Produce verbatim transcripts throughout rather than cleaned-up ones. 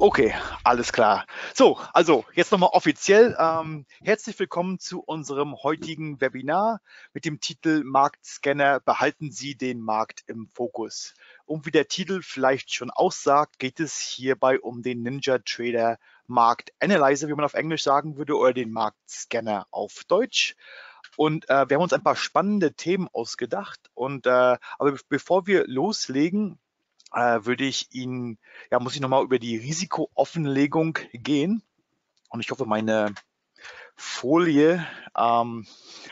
Okay, alles klar. So, also jetzt nochmal offiziell. Ähm, herzlich willkommen zu unserem heutigen Webinar mit dem Titel Marktscanner, behalten Sie den Markt im Fokus. Und wie der Titel vielleicht schon aussagt, geht es hierbei um den NinjaTrader Markt Analyzer, wie man auf Englisch sagen würde, oder den Marktscanner auf Deutsch. Und äh, wir haben uns ein paar spannende Themen ausgedacht. Und äh, aber bevor wir loslegen, äh, würde ich Ihnen, ja, muss ich nochmal über die Risikooffenlegung gehen. Und ich hoffe, meine Folie ähm,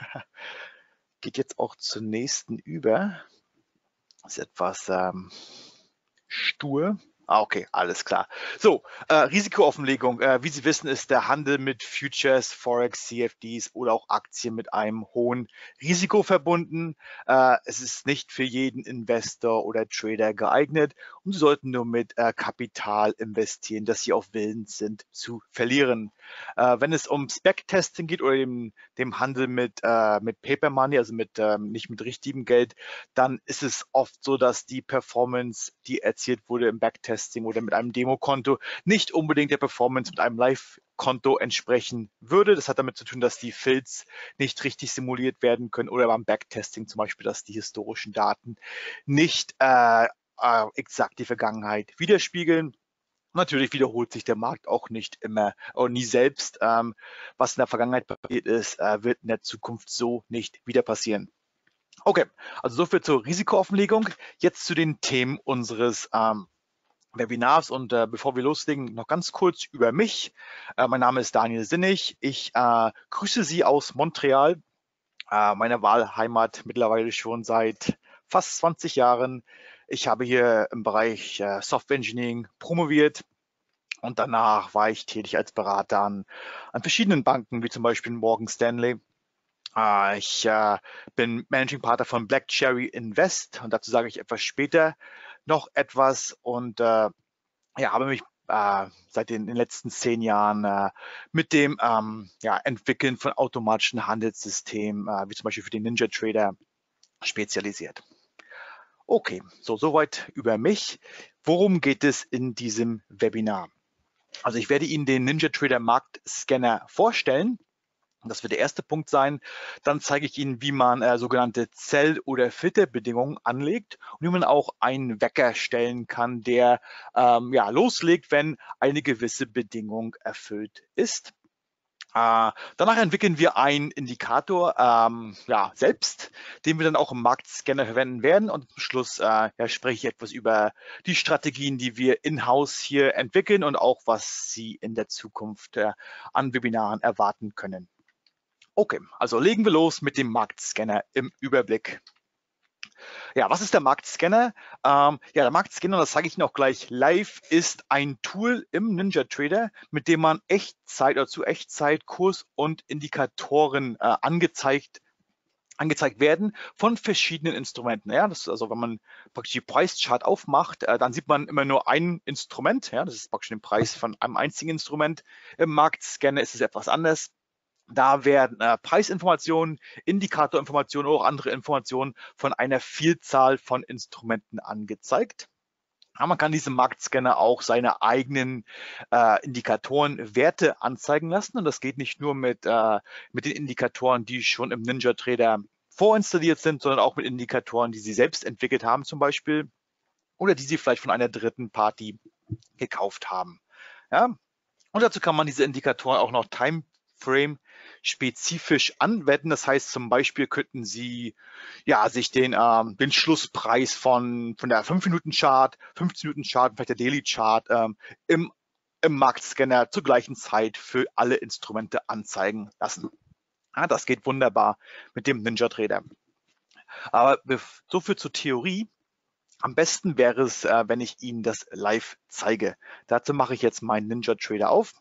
geht jetzt auch zur nächsten über. Das ist etwas ähm, stur. Ah, okay, alles klar. So, äh, Risikooffenlegung. Äh, wie Sie wissen, ist der Handel mit Futures, Forex, C F Ds oder auch Aktien mit einem hohen Risiko verbunden. Äh, es ist nicht für jeden Investor oder Trader geeignet und Sie sollten nur mit äh, Kapital investieren, das Sie auch willens sind zu verlieren. Äh, wenn es ums Backtesting geht oder dem, dem Handel mit, äh, mit Paper Money, also mit, ähm, nicht mit richtigem Geld, dann ist es oft so, dass die Performance, die erzielt wurde im Backtesting oder mit einem Demokonto, nicht unbedingt der Performance mit einem Live-Konto entsprechen würde. Das hat damit zu tun, dass die Fills nicht richtig simuliert werden können oder beim Backtesting zum Beispiel, dass die historischen Daten nicht äh, äh, exakt die Vergangenheit widerspiegeln. Natürlich wiederholt sich der Markt auch nicht immer und nie selbst. Ähm, was in der Vergangenheit passiert ist, äh, wird in der Zukunft so nicht wieder passieren. Okay, also soviel zur Risikooffenlegung. Jetzt zu den Themen unseres ähm, Webinars und äh, bevor wir loslegen, noch ganz kurz über mich. Äh, mein Name ist Daniel Sinnig. Ich äh, grüße Sie aus Montreal, äh, meine Wahlheimat mittlerweile schon seit fast zwanzig Jahren. Ich habe hier im Bereich äh, Software Engineering promoviert und danach war ich tätig als Berater an, an verschiedenen Banken, wie zum Beispiel Morgan Stanley. Äh, ich äh, bin Managing Partner von Black Cherry Invest und dazu sage ich etwas später noch etwas und äh, ja, habe mich äh, seit den, den letzten zehn Jahren äh, mit dem ähm, ja, Entwickeln von automatischen Handelssystemen, äh, wie zum Beispiel für den NinjaTrader, spezialisiert. Okay, so soweit über mich. Worum geht es in diesem Webinar? Also ich werde Ihnen den NinjaTrader Marktscanner vorstellen. Das wird der erste Punkt sein. Dann zeige ich Ihnen, wie man äh, sogenannte Zell- oder Filterbedingungen anlegt und wie man auch einen Wecker stellen kann, der ähm, ja, loslegt, wenn eine gewisse Bedingung erfüllt ist. Äh, danach entwickeln wir einen Indikator ähm, ja, selbst, den wir dann auch im Marktscanner verwenden werden. Und zum Schluss äh, ja, spreche ich etwas über die Strategien, die wir in-house hier entwickeln und auch, was Sie in der Zukunft äh, an Webinaren erwarten können. Okay, also legen wir los mit dem Marktscanner im Überblick. Ja, was ist der Marktscanner? Ähm, ja, der Marktscanner, das sage ich Ihnen auch gleich live, ist ein Tool im NinjaTrader, mit dem man Echtzeit oder zu Echtzeit Kurs und Indikatoren äh, angezeigt angezeigt werden von verschiedenen Instrumenten. Ja, das ist also, wenn man praktisch die Preischart aufmacht, äh, dann sieht man immer nur ein Instrument. Ja, das ist praktisch den Preis von einem einzigen Instrument. Im Marktscanner ist es etwas anders. Da werden äh, Preisinformationen, Indikatorinformationen oder auch andere Informationen von einer Vielzahl von Instrumenten angezeigt. Ja, man kann diesem Marktscanner auch seine eigenen äh, Indikatoren, Werte anzeigen lassen. Und das geht nicht nur mit, äh, mit den Indikatoren, die schon im NinjaTrader vorinstalliert sind, sondern auch mit Indikatoren, die Sie selbst entwickelt haben zum Beispiel oder die Sie vielleicht von einer dritten Party gekauft haben. Ja? Und dazu kann man diese Indikatoren auch noch Timeframe spezifisch anwenden. Das heißt, zum Beispiel könnten Sie ja, sich den, ähm, den Schlusspreis von, von der fünf Minuten Chart, fünfzehn Minuten Chart, vielleicht der Daily Chart ähm, im, im Marktscanner zur gleichen Zeit für alle Instrumente anzeigen lassen. Ja, das geht wunderbar mit dem NinjaTrader. Aber so viel zur Theorie. Am besten wäre es, äh, wenn ich Ihnen das live zeige. Dazu mache ich jetzt meinen NinjaTrader auf.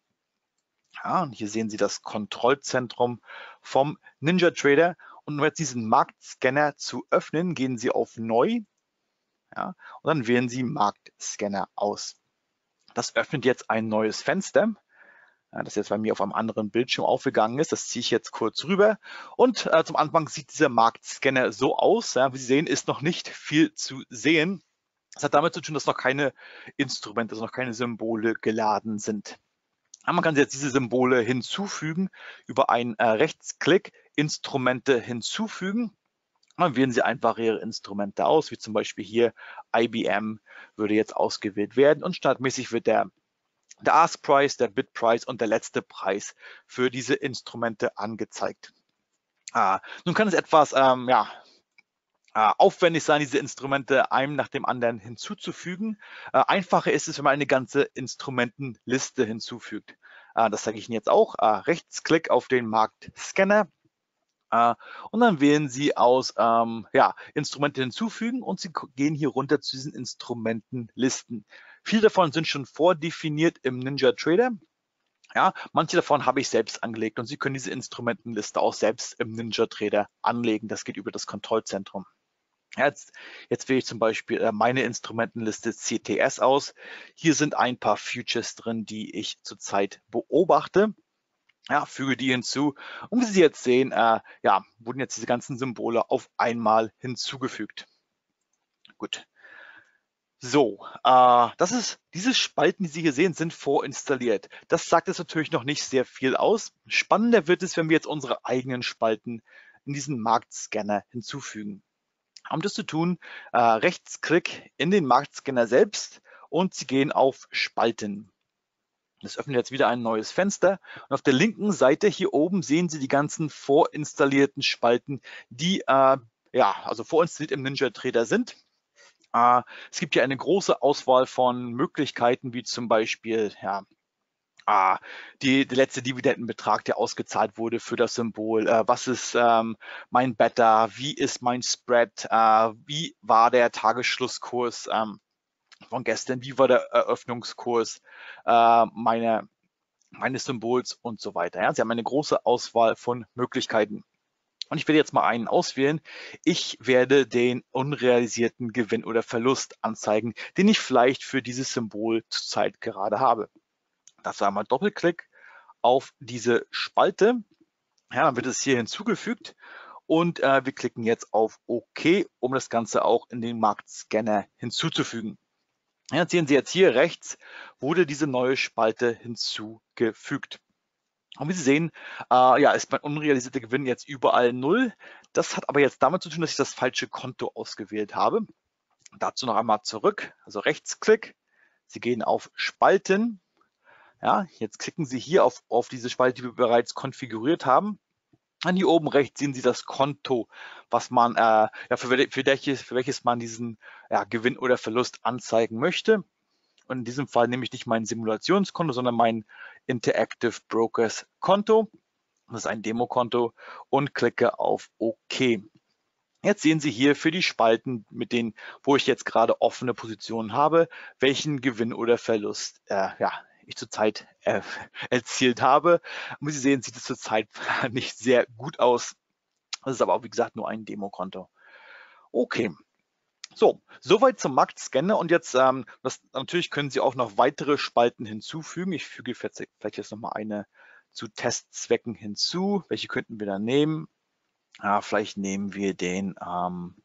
Ja, und hier sehen Sie das Kontrollzentrum vom NinjaTrader. Und um jetzt diesen Marktscanner zu öffnen, gehen Sie auf Neu. Ja, und dann wählen Sie Marktscanner aus. Das öffnet jetzt ein neues Fenster, ja, das jetzt bei mir auf einem anderen Bildschirm aufgegangen ist. Das ziehe ich jetzt kurz rüber. Und äh, zum Anfang sieht dieser Marktscanner so aus. Ja, wie Sie sehen, ist noch nicht viel zu sehen. Das hat damit zu tun, dass noch keine Instrumente, also noch keine Symbole geladen sind. Man kann jetzt diese Symbole hinzufügen über einen äh, Rechtsklick, Instrumente hinzufügen. Dann wählen Sie einfach Ihre Instrumente aus, wie zum Beispiel hier I B M würde jetzt ausgewählt werden und standardmäßig wird der, der Ask Price, der Bid Price und der letzte Preis für diese Instrumente angezeigt. Ah, nun kann es etwas ähm, ja, äh, aufwendig sein, diese Instrumente einem nach dem anderen hinzuzufügen. Äh, einfacher ist es, wenn man eine ganze Instrumentenliste hinzufügt. Äh, das zeige ich Ihnen jetzt auch. Äh, Rechtsklick auf den Marktscanner. Uh, und dann wählen Sie aus ähm, ja, Instrumente hinzufügen und Sie gehen hier runter zu diesen Instrumentenlisten. Viele davon sind schon vordefiniert im NinjaTrader. Ja, manche davon habe ich selbst angelegt und Sie können diese Instrumentenliste auch selbst im NinjaTrader anlegen. Das geht über das Kontrollzentrum. Ja, jetzt, jetzt wähle ich zum Beispiel äh, meine Instrumentenliste C T S aus. Hier sind ein paar Futures drin, die ich zurzeit beobachte. Ja, füge die hinzu. Und wie Sie jetzt sehen, äh, ja, wurden jetzt diese ganzen Symbole auf einmal hinzugefügt. Gut. So, äh, das ist, diese Spalten, die Sie hier sehen, sind vorinstalliert. Das sagt jetzt natürlich noch nicht sehr viel aus. Spannender wird es, wenn wir jetzt unsere eigenen Spalten in diesen Marktscanner hinzufügen. Um das zu tun, äh, Rechtsklick in den Marktscanner selbst und Sie gehen auf Spalten. Das öffnet jetzt wieder ein neues Fenster und auf der linken Seite hier oben sehen Sie die ganzen vorinstallierten Spalten, die äh, ja, also vorinstalliert im NinjaTrader sind. Äh, es gibt hier eine große Auswahl von Möglichkeiten, wie zum Beispiel ja, äh, die, der letzte Dividendenbetrag, der ausgezahlt wurde für das Symbol. Äh, was ist ähm, mein Beta? Wie ist mein Spread? Äh, wie war der Tagesschlusskurs? Ähm, von gestern, wie war der Eröffnungskurs äh, meiner, meines Symbols und so weiter. Ja? Sie haben eine große Auswahl von Möglichkeiten. Und ich werde jetzt mal einen auswählen. Ich werde den unrealisierten Gewinn oder Verlust anzeigen, den ich vielleicht für dieses Symbol zurzeit gerade habe. Das war einmal Doppelklick auf diese Spalte. Ja, dann wird es hier hinzugefügt. Und äh, wir klicken jetzt auf OK, um das Ganze auch in den Marktscanner hinzuzufügen. Ja, sehen Sie jetzt hier rechts, wurde diese neue Spalte hinzugefügt. Und wie Sie sehen, äh, ja, ist mein unrealisierter Gewinn jetzt überall null. Das hat aber jetzt damit zu tun, dass ich das falsche Konto ausgewählt habe. Dazu noch einmal zurück, also Rechtsklick. Sie gehen auf Spalten. Ja, jetzt klicken Sie hier auf, auf diese Spalte, die wir bereits konfiguriert haben. Und hier oben rechts sehen Sie das Konto, was man, äh, ja, für, für, welches, für welches man diesen ja, Gewinn oder Verlust anzeigen möchte. Und in diesem Fall nehme ich nicht mein Simulationskonto, sondern mein Interactive Brokers Konto. Das ist ein Demokonto und klicke auf OK. Jetzt sehen Sie hier für die Spalten, mit denen, wo ich jetzt gerade offene Positionen habe, welchen Gewinn oder Verlust äh, ja, ich zurzeit äh, erzielt habe. Und wie Sie sehen, sieht es zurzeit nicht sehr gut aus. Das ist aber auch, wie gesagt, nur ein Demokonto. Okay. So, soweit zum Marktscanner und jetzt, ähm, das, natürlich können Sie auch noch weitere Spalten hinzufügen. Ich füge vielleicht jetzt nochmal eine zu Testzwecken hinzu. Welche könnten wir da nehmen? Ja, vielleicht nehmen wir den, ähm,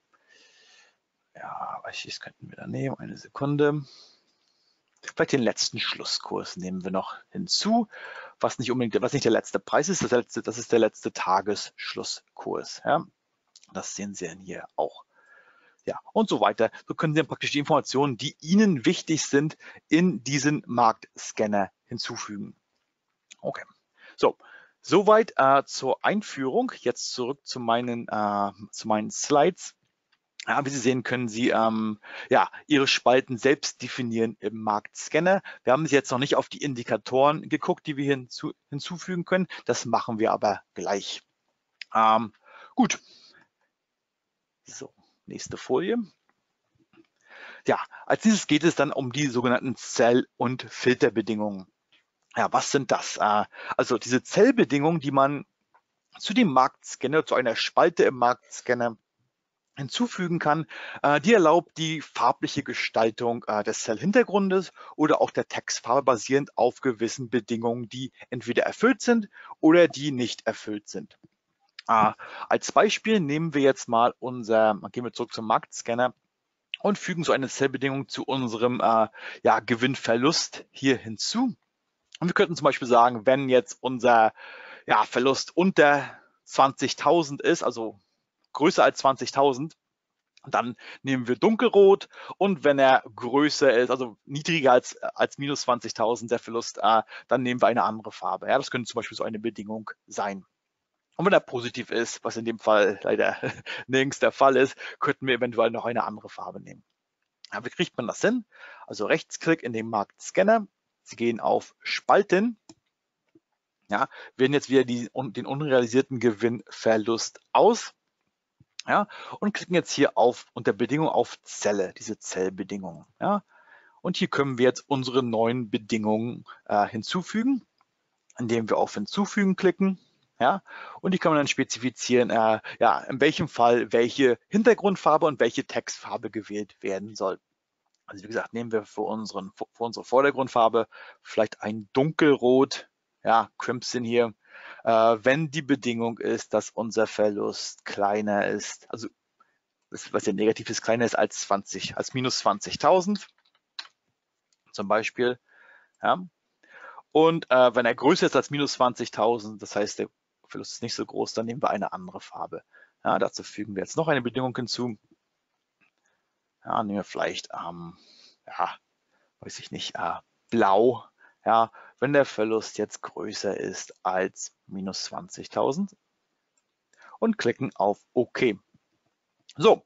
ja, welches könnten wir da nehmen? Eine Sekunde. Vielleicht den letzten Schlusskurs nehmen wir noch hinzu, was nicht unbedingt, was nicht der letzte Preis ist, das, letzte, das ist der letzte Tagesschlusskurs. Ja? Das sehen Sie hier auch. Ja, und so weiter. So können Sie dann praktisch die Informationen, die Ihnen wichtig sind, in diesen Marktscanner hinzufügen. Okay, so, soweit äh, zur Einführung. Jetzt zurück zu meinen, äh, zu meinen Slides. Ja, wie Sie sehen, können Sie ähm, ja, Ihre Spalten selbst definieren im Marktscanner. Wir haben jetzt noch nicht auf die Indikatoren geguckt, die wir hinzu, hinzufügen können. Das machen wir aber gleich. Ähm, gut. So, nächste Folie. Ja, als nächstes geht es dann um die sogenannten Zell- und Filterbedingungen. Ja, was sind das? Äh, also diese Zellbedingungen, die man zu dem Marktscanner, zu einer Spalte im Marktscanner hinzufügen kann, äh, die erlaubt die farbliche Gestaltung äh, des Zell-Hintergrundes oder auch der Textfarbe basierend auf gewissen Bedingungen, die entweder erfüllt sind oder die nicht erfüllt sind. Äh, als Beispiel nehmen wir jetzt mal unser, gehen wir zurück zum Marktscanner, und fügen so eine Zellbedingung zu unserem äh, ja, Gewinnverlust hier hinzu. Und wir könnten zum Beispiel sagen, wenn jetzt unser ja, Verlust unter zwanzigtausend ist, also größer als zwanzigtausend, dann nehmen wir dunkelrot, und wenn er größer ist, also niedriger als, als minus zwanzigtausend der Verlust, äh, dann nehmen wir eine andere Farbe. Ja, das könnte zum Beispiel so eine Bedingung sein. Und wenn er positiv ist, was in dem Fall leider nirgends der Fall ist, könnten wir eventuell noch eine andere Farbe nehmen. Ja, wie kriegt man das hin? Also Rechtsklick in den Marktscanner. Sie gehen auf Spalten. Ja, wählen jetzt wieder die, den unrealisierten Gewinnverlust aus. Ja, und klicken jetzt hier auf unter Bedingung auf Zelle, diese Zellbedingungen. Ja, und hier können wir jetzt unsere neuen Bedingungen äh, hinzufügen, indem wir auf Hinzufügen klicken. Ja, und die kann man dann spezifizieren, äh, ja, in welchem Fall welche Hintergrundfarbe und welche Textfarbe gewählt werden soll. Also wie gesagt, nehmen wir für, unseren, für unsere Vordergrundfarbe vielleicht ein Dunkelrot, ja, Crimson hier, äh, wenn die Bedingung ist, dass unser Verlust kleiner ist, also was ja negativ ist, kleiner ist als zwanzig, als minus zwanzigtausend zum Beispiel. Ja. Und äh, wenn er größer ist als minus zwanzigtausend, das heißt, der Verlust ist nicht so groß, dann nehmen wir eine andere Farbe. Ja, dazu fügen wir jetzt noch eine Bedingung hinzu. Ja, nehmen wir vielleicht, ähm, ja, weiß ich nicht, äh, blau, ja, wenn der Verlust jetzt größer ist als minus zwanzigtausend, und klicken auf OK. So,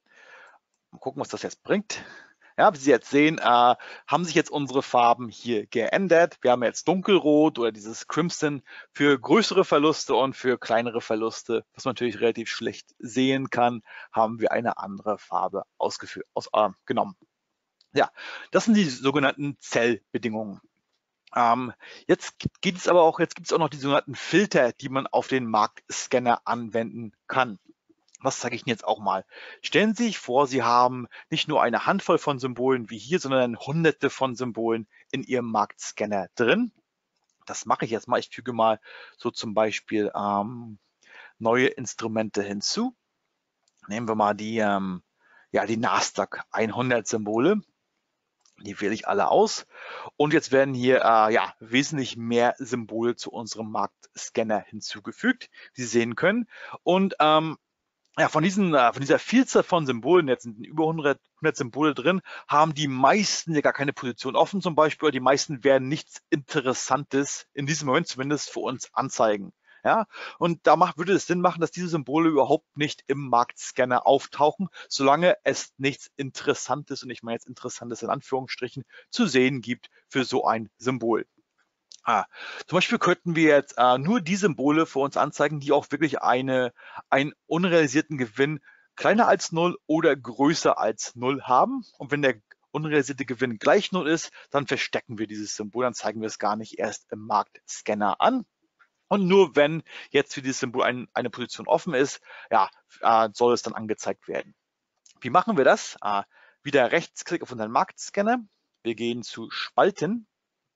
mal gucken, was das jetzt bringt. Ja, wie Sie jetzt sehen, äh, haben sich jetzt unsere Farben hier geändert. Wir haben jetzt dunkelrot oder dieses Crimson für größere Verluste, und für kleinere Verluste, was man natürlich relativ schlecht sehen kann, haben wir eine andere Farbe ausgeführt, aus, äh, genommen. Ja, das sind die sogenannten Zellbedingungen. Ähm, jetzt geht es aber auch, jetzt gibt es auch noch die sogenannten Filter, die man auf den Marktscanner anwenden kann. Was zeige ich Ihnen jetzt auch mal? Stellen Sie sich vor, Sie haben nicht nur eine Handvoll von Symbolen wie hier, sondern hunderte von Symbolen in Ihrem Marktscanner drin. Das mache ich jetzt mal. Ich füge mal so zum Beispiel ähm, neue Instrumente hinzu. Nehmen wir mal die, ähm, ja, die Nasdaq hundert Symbole. Die wähle ich alle aus. Und jetzt werden hier äh, ja, wesentlich mehr Symbole zu unserem Marktscanner hinzugefügt, wie Sie sehen können. Und ähm, ja, von, diesen, äh, von dieser Vielzahl von Symbolen, jetzt sind über hundert, hundert Symbole drin, haben die meisten ja gar keine Position offen zum Beispiel. Die meisten werden nichts Interessantes, in diesem Moment zumindest, für uns anzeigen. Ja, und da macht, würde es Sinn machen, dass diese Symbole überhaupt nicht im Marktscanner auftauchen, solange es nichts Interessantes, und ich meine jetzt Interessantes in Anführungsstrichen, zu sehen gibt für so ein Symbol. Ah, zum Beispiel könnten wir jetzt äh, nur die Symbole für uns anzeigen, die auch wirklich eine, einen unrealisierten Gewinn kleiner als null oder größer als null haben. Und wenn der unrealisierte Gewinn gleich null ist, dann verstecken wir dieses Symbol, dann zeigen wir es gar nicht erst im Marktscanner an. Und nur wenn jetzt für dieses Symbol ein, eine Position offen ist, ja, äh, soll es dann angezeigt werden. Wie machen wir das? Äh, wieder Rechtsklick auf unseren Marktscanner. Wir gehen zu Spalten.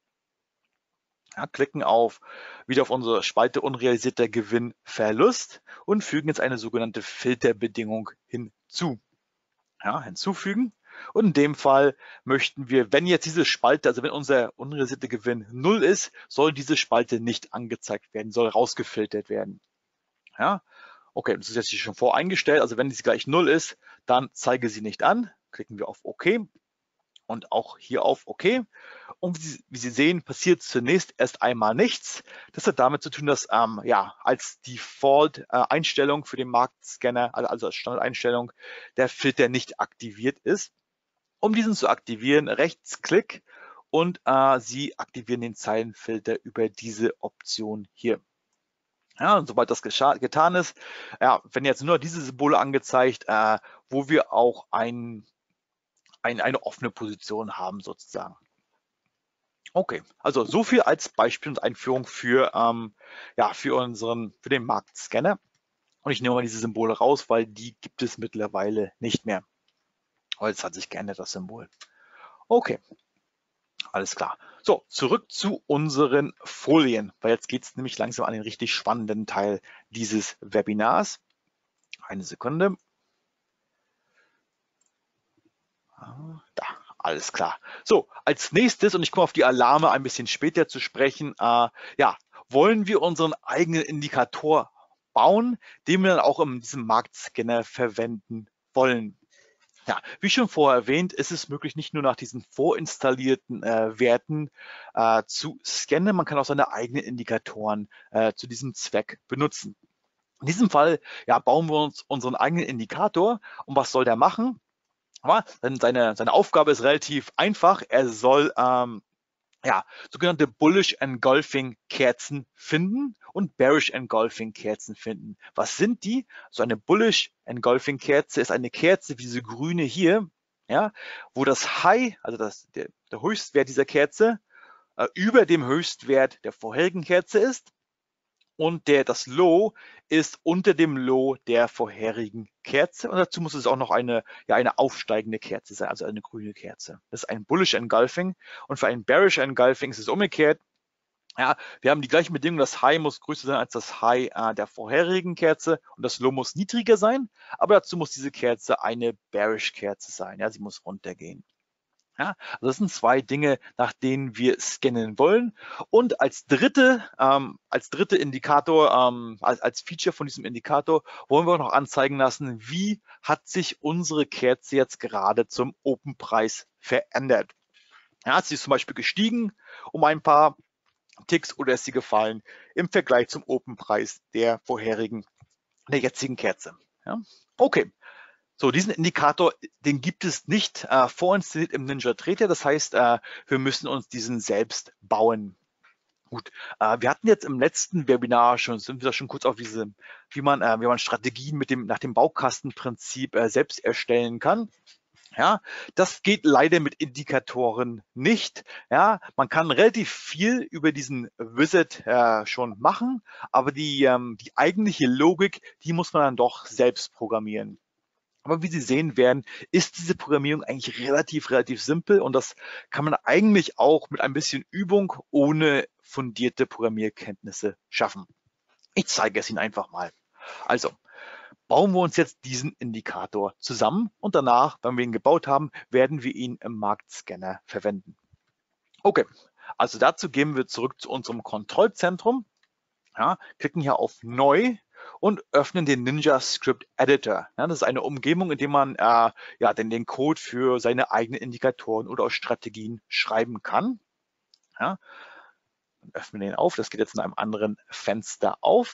Ja, klicken auf wieder auf unsere Spalte unrealisierter Gewinn Verlust und fügen jetzt eine sogenannte Filterbedingung hinzu. Ja, hinzufügen. Und in dem Fall möchten wir, wenn jetzt diese Spalte, also wenn unser unrealisierter Gewinn null ist, soll diese Spalte nicht angezeigt werden, soll rausgefiltert werden. Ja, okay, das ist jetzt hier schon voreingestellt. Also wenn sie gleich null ist, dann zeige sie nicht an. Klicken wir auf OK und auch hier auf OK. Und wie Sie, wie Sie sehen, passiert zunächst erst einmal nichts. Das hat damit zu tun, dass ähm, ja, als Default-Einstellung äh, für den Marktscanner, also als Standardeinstellung, der Filter nicht aktiviert ist. Um diesen zu aktivieren, Rechtsklick, und äh, Sie aktivieren den Zeilenfilter über diese Option hier. Ja, und sobald das getan ist, ja, werden jetzt nur diese Symbole angezeigt, äh, wo wir auch ein, ein, eine offene Position haben sozusagen. Okay, also so viel als Beispiel und Einführung für, ähm, ja, für unseren, für den Marktscanner. Und ich nehme mal diese Symbole raus, weil die gibt es mittlerweile nicht mehr. Weil es hat sich geändert, das Symbol. Okay, alles klar. So, zurück zu unseren Folien, weil jetzt geht es nämlich langsam an den richtig spannenden Teil dieses Webinars. Eine Sekunde. Ah, da, alles klar. So, als nächstes, und ich komme auf die Alarme ein bisschen später zu sprechen, äh, ja, wollen wir unseren eigenen Indikator bauen, den wir dann auch in diesem Marktscanner verwenden wollen. Ja, wie schon vorher erwähnt, ist es möglich, nicht nur nach diesen vorinstallierten äh, Werten äh, zu scannen, man kann auch seine eigenen Indikatoren äh, zu diesem Zweck benutzen. In diesem Fall ja, bauen wir uns unseren eigenen Indikator. Und was soll der machen? Aber seine, seine Aufgabe ist relativ einfach. Er soll ähm, ja, sogenannte Bullish Engulfing Kerzen finden und Bearish Engulfing Kerzen finden. Was sind die? So eine Bullish Engulfing Kerze ist eine Kerze wie diese grüne hier, ja, wo das High, also das, der, der Höchstwert dieser Kerze, äh, über dem Höchstwert der vorherigen Kerze ist. Und der, das Low ist unter dem Low der vorherigen Kerze. Und dazu muss es auch noch eine, ja, eine aufsteigende Kerze sein, also eine grüne Kerze. Das ist ein Bullish Engulfing. Und für ein Bearish Engulfing ist es umgekehrt. Ja, wir haben die gleichen Bedingungen. Das High muss größer sein als das High äh, der vorherigen Kerze und das Low muss niedriger sein. Aber dazu muss diese Kerze eine Bearish Kerze sein. Ja, sie muss runtergehen. Ja, also das sind zwei Dinge, nach denen wir scannen wollen. Und als dritte, ähm, als dritte Indikator, ähm, als, als Feature von diesem Indikator, wollen wir noch anzeigen lassen, wie hat sich unsere Kerze jetzt gerade zum Open-Preis verändert. Ja, sie ist zum Beispiel gestiegen um ein paar Ticks oder ist sie gefallen im Vergleich zum Open-Preis der vorherigen, der jetzigen Kerze. Ja, okay. So, diesen Indikator, den gibt es nicht äh, vorinstalliert im NinjaTrader. Das heißt, äh, wir müssen uns diesen selbst bauen. Gut, äh, wir hatten jetzt im letzten Webinar schon, sind wir schon kurz auf diese, wie man, äh, wie man Strategien mit dem, nach dem Baukastenprinzip äh, selbst erstellen kann. Ja, das geht leider mit Indikatoren nicht. Ja, man kann relativ viel über diesen Wizard äh, schon machen, aber die, ähm, die eigentliche Logik, die muss man dann doch selbst programmieren. Aber wie Sie sehen werden, ist diese Programmierung eigentlich relativ, relativ simpel und das kann man eigentlich auch mit ein bisschen Übung ohne fundierte Programmierkenntnisse schaffen. Ich zeige es Ihnen einfach mal. Also bauen wir uns jetzt diesen Indikator zusammen und danach, wenn wir ihn gebaut haben, werden wir ihn im Marktscanner verwenden. Okay, also dazu gehen wir zurück zu unserem Kontrollzentrum, ja, klicken hier auf Neu und öffnen den Ninja Script Editor. Ja, das ist eine Umgebung, in der man äh, ja, den, den Code für seine eigenen Indikatoren oder auch Strategien schreiben kann. Ja, dann öffnen wir den auf. Das geht jetzt in einem anderen Fenster auf.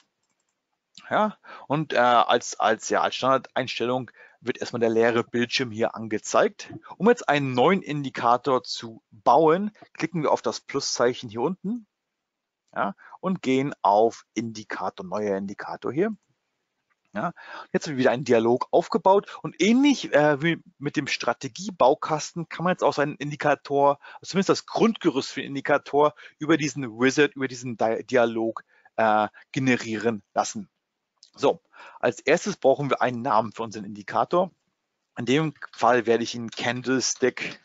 Ja, und äh, als, als, ja, als Standardeinstellung wird erstmal der leere Bildschirm hier angezeigt. Um jetzt einen neuen Indikator zu bauen, klicken wir auf das Pluszeichen hier unten. Ja, und gehen auf Indikator, neuer Indikator hier. Ja, jetzt wird wieder ein Dialog aufgebaut und ähnlich äh, wie mit dem Strategiebaukasten kann man jetzt auch seinen Indikator, zumindest das Grundgerüst für den Indikator, über diesen Wizard, über diesen Di Dialog äh, generieren lassen. So, als erstes brauchen wir einen Namen für unseren Indikator. In dem Fall werde ich ihn Candlestick,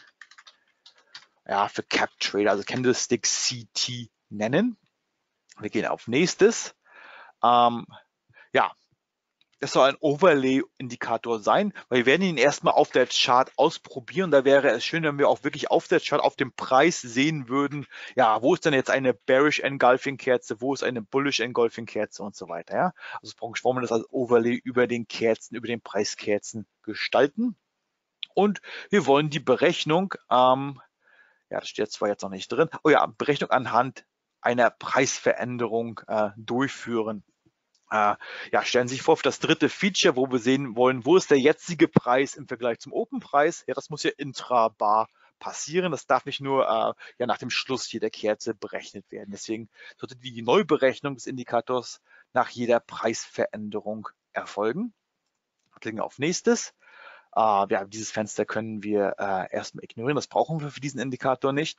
ja, für Cap Trader, also Candlestick C T nennen. Wir gehen auf Nächstes. Ähm, ja, das soll ein Overlay-Indikator sein, weil wir werden ihn erstmal auf der Chart ausprobieren. Da wäre es schön, wenn wir auch wirklich auf der Chart, auf dem Preis sehen würden, ja, wo ist denn jetzt eine Bearish Engulfing Kerze, wo ist eine Bullish Engulfing Kerze und so weiter. Ja? Also wollen wir das als Overlay über den Kerzen, über den Preiskerzen gestalten. Und wir wollen die Berechnung, ähm, ja, das steht zwar jetzt noch nicht drin, oh ja, Berechnung anhand einer Preisveränderung äh, durchführen. Äh, ja, stellen Sie sich vor, für das dritte Feature, wo wir sehen wollen, wo ist der jetzige Preis im Vergleich zum Open-Preis? Ja, das muss ja intrabar passieren. Das darf nicht nur äh, ja, nach dem Schluss hier der Kerze berechnet werden. Deswegen sollte die Neuberechnung des Indikators nach jeder Preisveränderung erfolgen. Klicken auf Nächstes. Äh, ja, dieses Fenster können wir äh, erstmal ignorieren. Das brauchen wir für diesen Indikator nicht.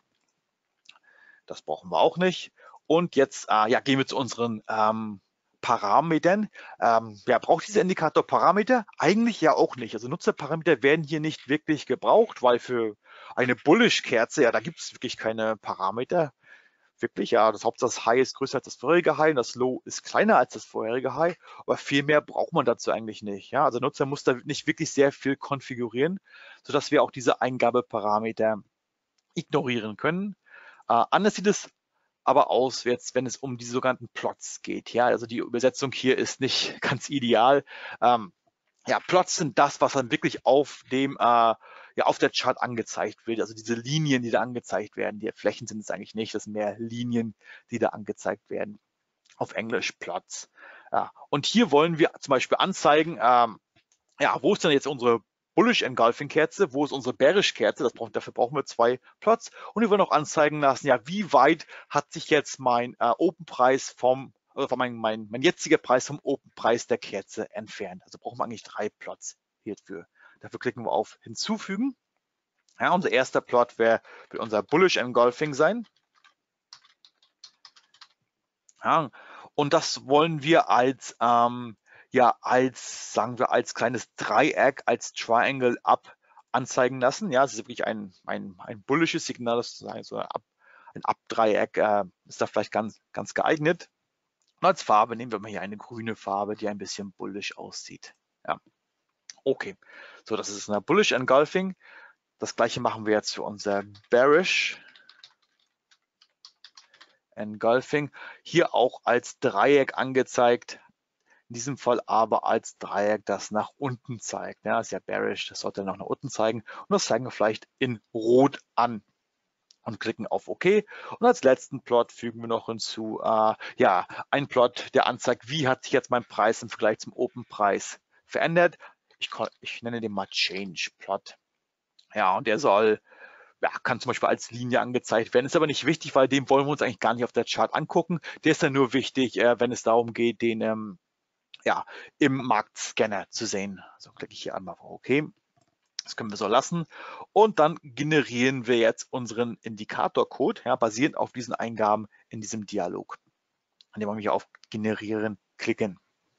Das brauchen wir auch nicht. Und jetzt äh, ja, gehen wir zu unseren ähm, Parametern. Ähm, wer braucht dieser Indikator Parameter? Eigentlich ja auch nicht. Also Nutzerparameter werden hier nicht wirklich gebraucht, weil für eine Bullish-Kerze, ja, da gibt es wirklich keine Parameter. wirklich, ja, das Hauptsache das High ist größer als das vorherige High und das Low ist kleiner als das vorherige High, aber viel mehr braucht man dazu eigentlich nicht. Ja? Also der Nutzer muss da nicht wirklich sehr viel konfigurieren, sodass wir auch diese Eingabeparameter ignorieren können. Äh, anders sieht es aber aus, jetzt, wenn es um die sogenannten Plots geht. Ja? Also die Übersetzung hier ist nicht ganz ideal. Ähm, ja, Plots sind das, was dann wirklich auf dem äh, ja, auf der Chart angezeigt wird. Also diese Linien, die da angezeigt werden. Die Flächen sind es eigentlich nicht, das sind mehr Linien, die da angezeigt werden. Auf Englisch Plots. Ja. Und hier wollen wir zum Beispiel anzeigen, ähm, ja, wo ist denn jetzt unsere Bullish Engulfing Kerze, wo ist unsere Bearish Kerze, das brauchen, dafür brauchen wir zwei Plots. Und wir wollen auch anzeigen lassen, ja, wie weit hat sich jetzt mein äh, Open Preis vom also mein, mein, mein jetziger Preis vom Open Preis der Kerze entfernt. Also brauchen wir eigentlich drei Plots hierfür. Dafür klicken wir auf Hinzufügen. Ja, unser erster Plot wäre wird unser Bullish Engulfing sein. Ja, und das wollen wir als ähm, ja als sagen wir als kleines Dreieck, als Triangle Up anzeigen lassen. Ja, es ist wirklich ein ein, ein bullisches Signal, das ist also ein Up-Dreieck äh, ist da vielleicht ganz ganz geeignet. Und als Farbe nehmen wir mal hier eine grüne Farbe, die ein bisschen bullish aussieht. Ja. Okay, so das ist eine Bullish Engulfing. Das gleiche machen wir jetzt für unser Bearish Engulfing. Hier auch als Dreieck angezeigt. In diesem Fall aber als Dreieck, das nach unten zeigt. Ja, das ist ja Bearish, das sollte noch nach unten zeigen. Und das zeigen wir vielleicht in Rot an. Und klicken auf OK. Und als letzten Plot fügen wir noch hinzu, äh, ja, ein Plot, der anzeigt, wie hat sich jetzt mein Preis im Vergleich zum Open-Preis verändert. Ich, ich nenne den mal Change Plot. Ja, und der soll, ja, kann zum Beispiel als Linie angezeigt werden. Ist aber nicht wichtig, weil den wollen wir uns eigentlich gar nicht auf der Chart angucken. Der ist dann nur wichtig, äh, wenn es darum geht, den ähm, ja, im Marktscanner zu sehen. So klicke ich hier einmal auf OK. Das können wir so lassen. Und dann generieren wir jetzt unseren Indikatorcode, ja, basierend auf diesen Eingaben in diesem Dialog. Indem wir hier auf Generieren klicken.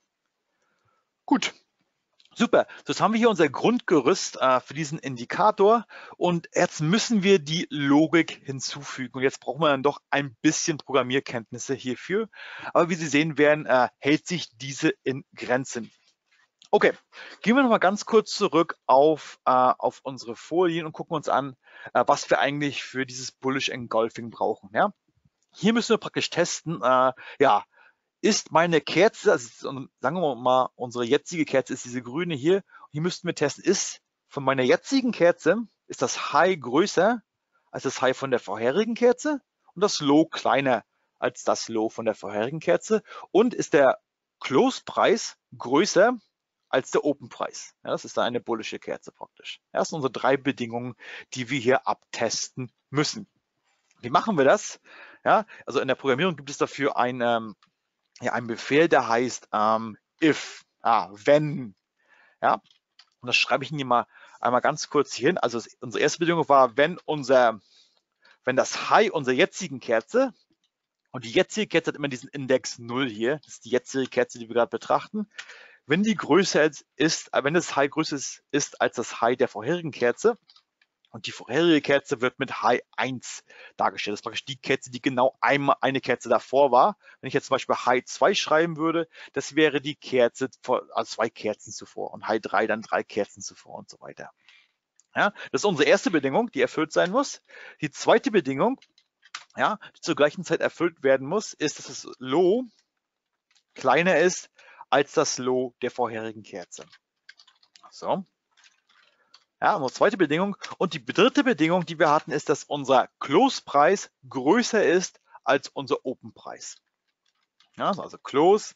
Gut. Super, so jetzt haben wir hier unser Grundgerüst äh, für diesen Indikator und jetzt müssen wir die Logik hinzufügen und jetzt brauchen wir dann doch ein bisschen Programmierkenntnisse hierfür, aber wie Sie sehen werden, äh, hält sich diese in Grenzen. Okay, gehen wir noch mal ganz kurz zurück auf, äh, auf unsere Folien und gucken uns an, äh, was wir eigentlich für dieses Bullish Engulfing brauchen. Ja? Hier müssen wir praktisch testen, äh, ja, ist meine Kerze, also sagen wir mal, unsere jetzige Kerze ist diese grüne hier. Hier müssten wir testen, ist von meiner jetzigen Kerze, ist das High größer als das High von der vorherigen Kerze und das Low kleiner als das Low von der vorherigen Kerze und ist der Close-Preis größer als der Open-Preis. Ja, das ist dann eine bullische Kerze praktisch. Ja, das sind unsere drei Bedingungen, die wir hier abtesten müssen. Wie machen wir das? Ja, also in der Programmierung gibt es dafür ein ähm, ja, ein Befehl, der heißt ähm, if, ah, wenn. Ja, und das schreibe ich Ihnen mal einmal ganz kurz hier hin. Also unsere erste Bedingung war, wenn unser, wenn das High unserer jetzigen Kerze, und die jetzige Kerze hat immer diesen Index null hier, das ist die jetzige Kerze, die wir gerade betrachten, wenn die größer ist, wenn das High größer ist, ist als das High der vorherigen Kerze, und die vorherige Kerze wird mit High eins dargestellt. Das ist praktisch die Kerze, die genau einmal eine Kerze davor war. Wenn ich jetzt zum Beispiel High zwei schreiben würde, das wäre die Kerze, vor, also zwei Kerzen zuvor. Und High drei dann drei Kerzen zuvor und so weiter. Ja, das ist unsere erste Bedingung, die erfüllt sein muss. Die zweite Bedingung, ja, die zur gleichen Zeit erfüllt werden muss, ist, dass das Low kleiner ist als das Low der vorherigen Kerze. So. Ja, unsere zweite Bedingung. Und die dritte Bedingung, die wir hatten, ist, dass unser Close-Preis größer ist als unser Open-Preis. Ja, also Close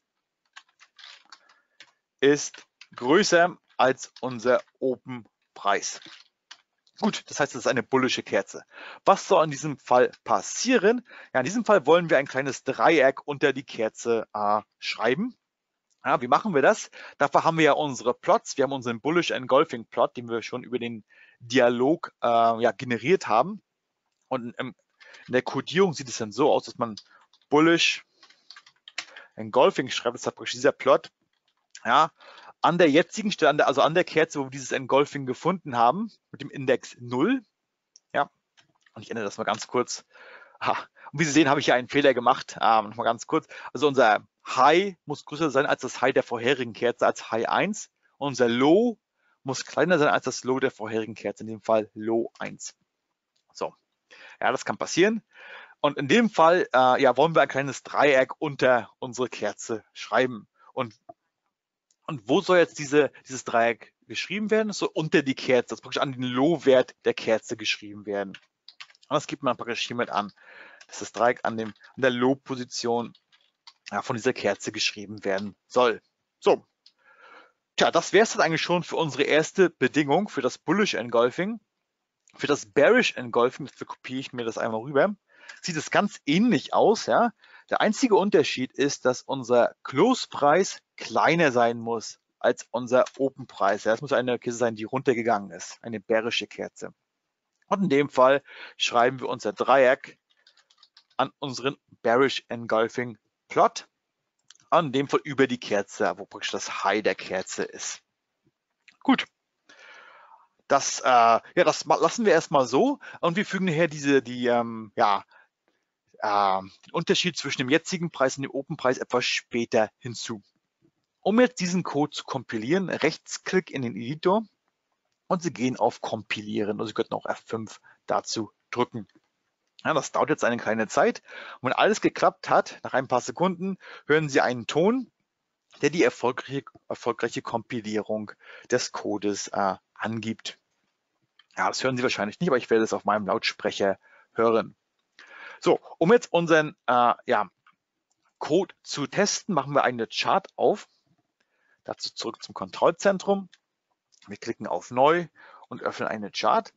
ist größer als unser Open-Preis. Gut, das heißt, es ist eine bullische Kerze. Was soll in diesem Fall passieren? Ja, in diesem Fall wollen wir ein kleines Dreieck unter die Kerze äh, schreiben. Ja, wie machen wir das? Dafür haben wir ja unsere Plots. Wir haben unseren Bullish Engulfing Plot, den wir schon über den Dialog äh, ja, generiert haben. Und in, in der Codierung sieht es dann so aus, dass man Bullish Engulfing schreibt. Das ist praktisch dieser Plot. Ja, an der jetzigen Stelle, also an der Kerze, wo wir dieses Engulfing gefunden haben, mit dem Index null. Ja, und ich ändere das mal ganz kurz Ha. Und wie Sie sehen, habe ich hier einen Fehler gemacht. Ähm, Nochmal ganz kurz. Also unser High muss größer sein als das High der vorherigen Kerze, als High eins. Und unser Low muss kleiner sein als das Low der vorherigen Kerze, in dem Fall Low eins. So, ja, das kann passieren. Und in dem Fall äh, ja, wollen wir ein kleines Dreieck unter unsere Kerze schreiben. Und, und wo soll jetzt diese, dieses Dreieck geschrieben werden? So unter die Kerze, das praktisch an den Low-Wert der Kerze geschrieben werden. Und das gibt man praktisch hiermit an, dass das Dreieck an, dem, an der Low-Position ja, von dieser Kerze geschrieben werden soll. So, tja, das wäre es dann eigentlich schon für unsere erste Bedingung für das Bullish Engulfing. Für das Bearish Engulfing, jetzt kopiere ich mir das einmal rüber, sieht es ganz ähnlich aus. Ja? Der einzige Unterschied ist, dass unser Close-Preis kleiner sein muss als unser Open-Preis. Ja? Das muss eine Kerze sein, die runtergegangen ist, eine bearische Kerze. Und in dem Fall schreiben wir unser Dreieck an unseren Bearish Engulfing Plot, in dem Fall über die Kerze, wo praktisch das High der Kerze ist. Gut. Das, äh, ja, das lassen wir erstmal so und wir fügen nachher diese, die, ähm, ja, äh, den Unterschied zwischen dem jetzigen Preis und dem Open-Preis etwas später hinzu. Um jetzt diesen Code zu kompilieren, Rechtsklick in den Editor und Sie gehen auf Kompilieren. Also Sie könnten auch F fünf dazu drücken. Ja, das dauert jetzt eine kleine Zeit. Und wenn alles geklappt hat, nach ein paar Sekunden, hören Sie einen Ton, der die erfolgreiche, erfolgreiche Kompilierung des Codes äh, angibt. Ja, das hören Sie wahrscheinlich nicht, aber ich werde es auf meinem Lautsprecher hören. So, um jetzt unseren äh, ja, Code zu testen, machen wir eine Chart auf. Dazu zurück zum Kontrollzentrum. Wir klicken auf Neu und öffnen eine Chart.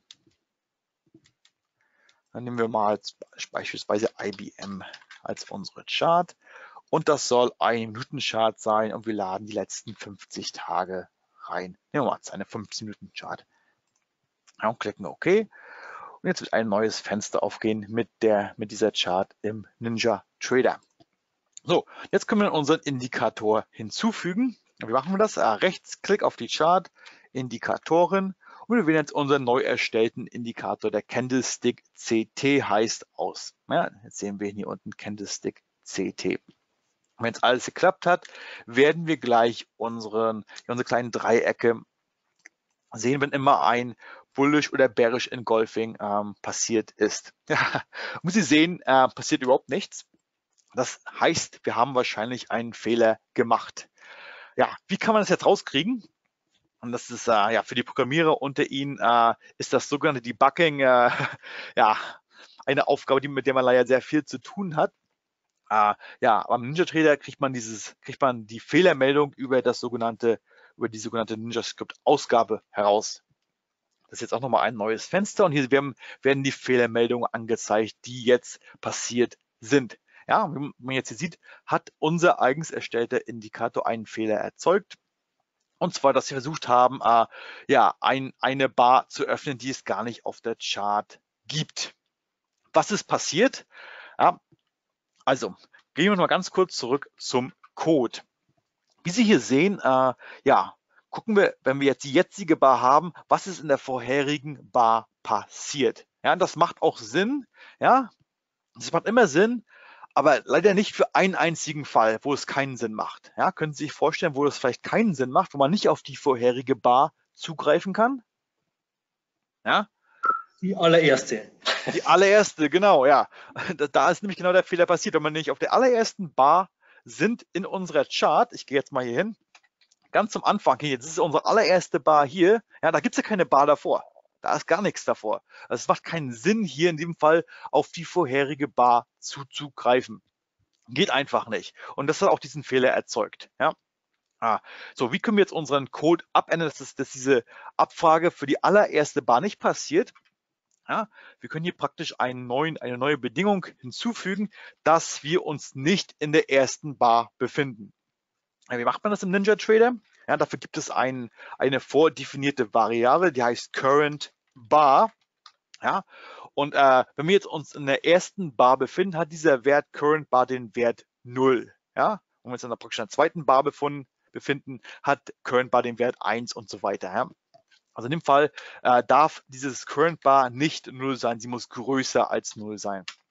Dann nehmen wir mal als, beispielsweise I B M als unsere Chart. Und das soll ein Minuten-Chart sein und wir laden die letzten fünfzig Tage rein. Nehmen wir mal eine fünfzehn Minuten Chart. Ja, und klicken OK. Und jetzt wird ein neues Fenster aufgehen mit, der, mit dieser Chart im NinjaTrader. So, jetzt können wir unseren Indikator hinzufügen. Wie machen wir das? Ah, Rechtsklick auf die Chart, Indikatoren. Und wir wählen jetzt unseren neu erstellten Indikator, der Candlestick C T heißt, aus. Ja, jetzt sehen wir hier unten Candlestick C T. Wenn jetzt alles geklappt hat, werden wir gleich unseren, unsere kleinen Dreiecke sehen, wenn immer ein Bullish oder Bearish Engulfing ähm, passiert ist. Ja, und Sie sehen, äh, passiert überhaupt nichts. Das heißt, wir haben wahrscheinlich einen Fehler gemacht. Ja, wie kann man das jetzt rauskriegen? Und das ist äh, ja für die Programmierer unter Ihnen äh, ist das sogenannte Debugging äh, ja eine Aufgabe, die, mit der man leider sehr viel zu tun hat. Äh, ja, beim NinjaTrader kriegt man dieses, kriegt man die Fehlermeldung über das sogenannte, über die sogenannte NinjaScript-Ausgabe heraus. Das ist jetzt auch nochmal ein neues Fenster und hier werden, werden die Fehlermeldungen angezeigt, die jetzt passiert sind. Ja, wie man jetzt hier sieht, hat unser eigens erstellter Indikator einen Fehler erzeugt. Und zwar, dass wir versucht haben, äh, ja, ein, eine Bar zu öffnen, die es gar nicht auf der Chart gibt. Was ist passiert? Ja, also, gehen wir noch mal ganz kurz zurück zum Code. Wie Sie hier sehen, äh, ja, gucken wir, wenn wir jetzt die jetzige Bar haben, was ist in der vorherigen Bar passiert. Ja, das macht auch Sinn. Ja, das macht immer Sinn, aber leider nicht für einen einzigen Fall, wo es keinen Sinn macht. Ja, können Sie sich vorstellen, wo es vielleicht keinen Sinn macht, wo man nicht auf die vorherige Bar zugreifen kann? Ja? Die allererste. Die allererste, genau, ja. Da ist nämlich genau der Fehler passiert. Wenn man nicht auf der allerersten Bar sind in unserer Chart, ich gehe jetzt mal hier hin, ganz zum Anfang hier, das ist unsere allererste Bar hier, ja, da gibt es ja keine Bar davor. Da ist gar nichts davor. Also es macht keinen Sinn, hier in dem Fall auf die vorherige Bar zuzugreifen. Geht einfach nicht. Und das hat auch diesen Fehler erzeugt. Ja. Ah, so, wie können wir jetzt unseren Code abändern, dass, dass diese Abfrage für die allererste Bar nicht passiert? Ja, wir können hier praktisch einen neuen, eine neue Bedingung hinzufügen, dass wir uns nicht in der ersten Bar befinden. Ja, wie macht man das im NinjaTrader? Ja, dafür gibt es ein, eine vordefinierte Variable, die heißt Current Bar. Ja, und äh, wenn wir jetzt uns in der ersten Bar befinden, hat dieser Wert Current Bar den Wert null. Ja, und wenn wir uns in der praktisch in der zweiten Bar befunden, befinden, hat Current Bar den Wert eins und so weiter. Ja. Also in dem Fall äh, darf dieses Current Bar nicht null sein, sie muss größer als null sein.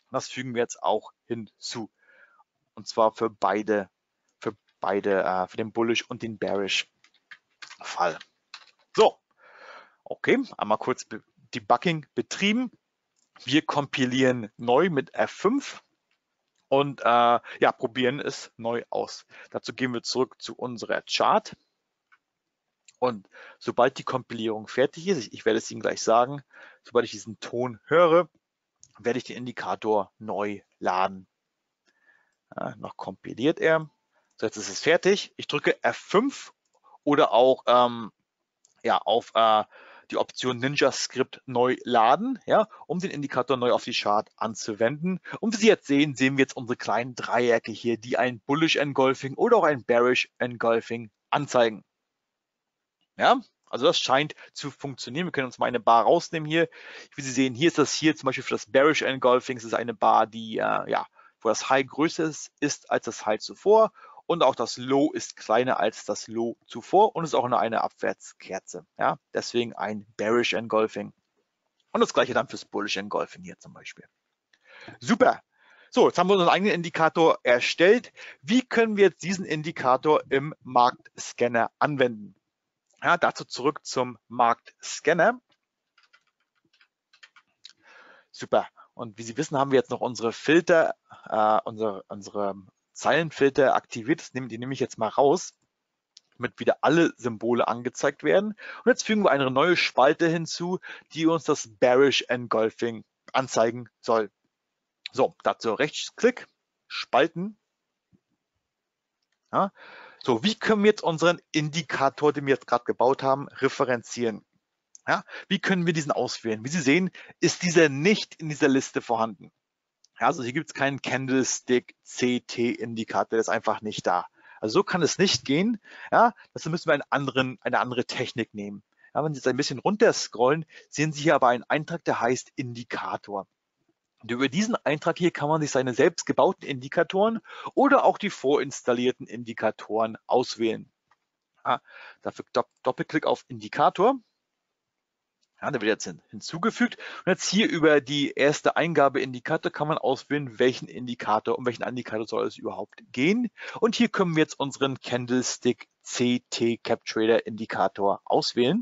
Das fügen wir jetzt auch hinzu. Und zwar für beide, für beide, äh, für den Bullish und den Bearish Fall. So, okay, einmal kurz Debugging betrieben. Wir kompilieren neu mit F fünf und äh, ja, probieren es neu aus. Dazu gehen wir zurück zu unserer Chart. Und sobald die Kompilierung fertig ist, ich, ich werde es Ihnen gleich sagen, sobald ich diesen Ton höre, werde ich den Indikator neu laden. Ja, noch kompiliert er. So, jetzt ist es fertig. Ich drücke F fünf oder auch ähm, ja, auf äh, die Option Ninja Script neu laden, ja, um den Indikator neu auf die Chart anzuwenden. Und wie Sie jetzt sehen, sehen wir jetzt unsere kleinen Dreiecke hier, die ein Bullish Engulfing oder auch ein Bearish Engulfing anzeigen. Ja, also das scheint zu funktionieren. Wir können uns mal eine Bar rausnehmen hier. Wie Sie sehen, hier ist das hier zum Beispiel für das Bearish Engulfing. Es ist eine Bar, die äh, ja, wo das High größer ist, ist als das High zuvor. Und auch das Low ist kleiner als das Low zuvor und ist auch nur eine Abwärtskerze. Ja, deswegen ein Bearish Engulfing. Und das gleiche dann fürs Bullish Engulfing hier zum Beispiel. Super. So, jetzt haben wir unseren eigenen Indikator erstellt. Wie können wir jetzt diesen Indikator im Marktscanner anwenden? Ja, dazu zurück zum Marktscanner. Super. Und wie Sie wissen, haben wir jetzt noch unsere Filter, äh, unsere, unsere Zeilenfilter aktiviert. Die nehme ich jetzt mal raus, damit wieder alle Symbole angezeigt werden. Und jetzt fügen wir eine neue Spalte hinzu, die uns das Bearish Engulfing anzeigen soll. So, dazu Rechtsklick, Spalten. Ja. So, wie können wir jetzt unseren Indikator, den wir jetzt gerade gebaut haben, referenzieren? Ja, wie können wir diesen auswählen? Wie Sie sehen, ist dieser nicht in dieser Liste vorhanden. Ja, also hier gibt es keinen Candlestick C T-Indikator, der ist einfach nicht da. Also so kann es nicht gehen. Ja, dazu müssen wir einen anderen, eine andere Technik nehmen. Ja, wenn Sie jetzt ein bisschen runter scrollen, sehen Sie hier aber einen Eintrag, der heißt Indikator. Und über diesen Eintrag hier kann man sich seine selbst gebauten Indikatoren oder auch die vorinstallierten Indikatoren auswählen. Ja, dafür Doppelklick auf Indikator. Ja, der wird jetzt hin, hinzugefügt. Und jetzt hier über die erste Eingabe Indikator kann man auswählen, welchen Indikator, um welchen Indikator soll es überhaupt gehen. Und hier können wir jetzt unseren Candlestick C T Cap Trader Indikator auswählen.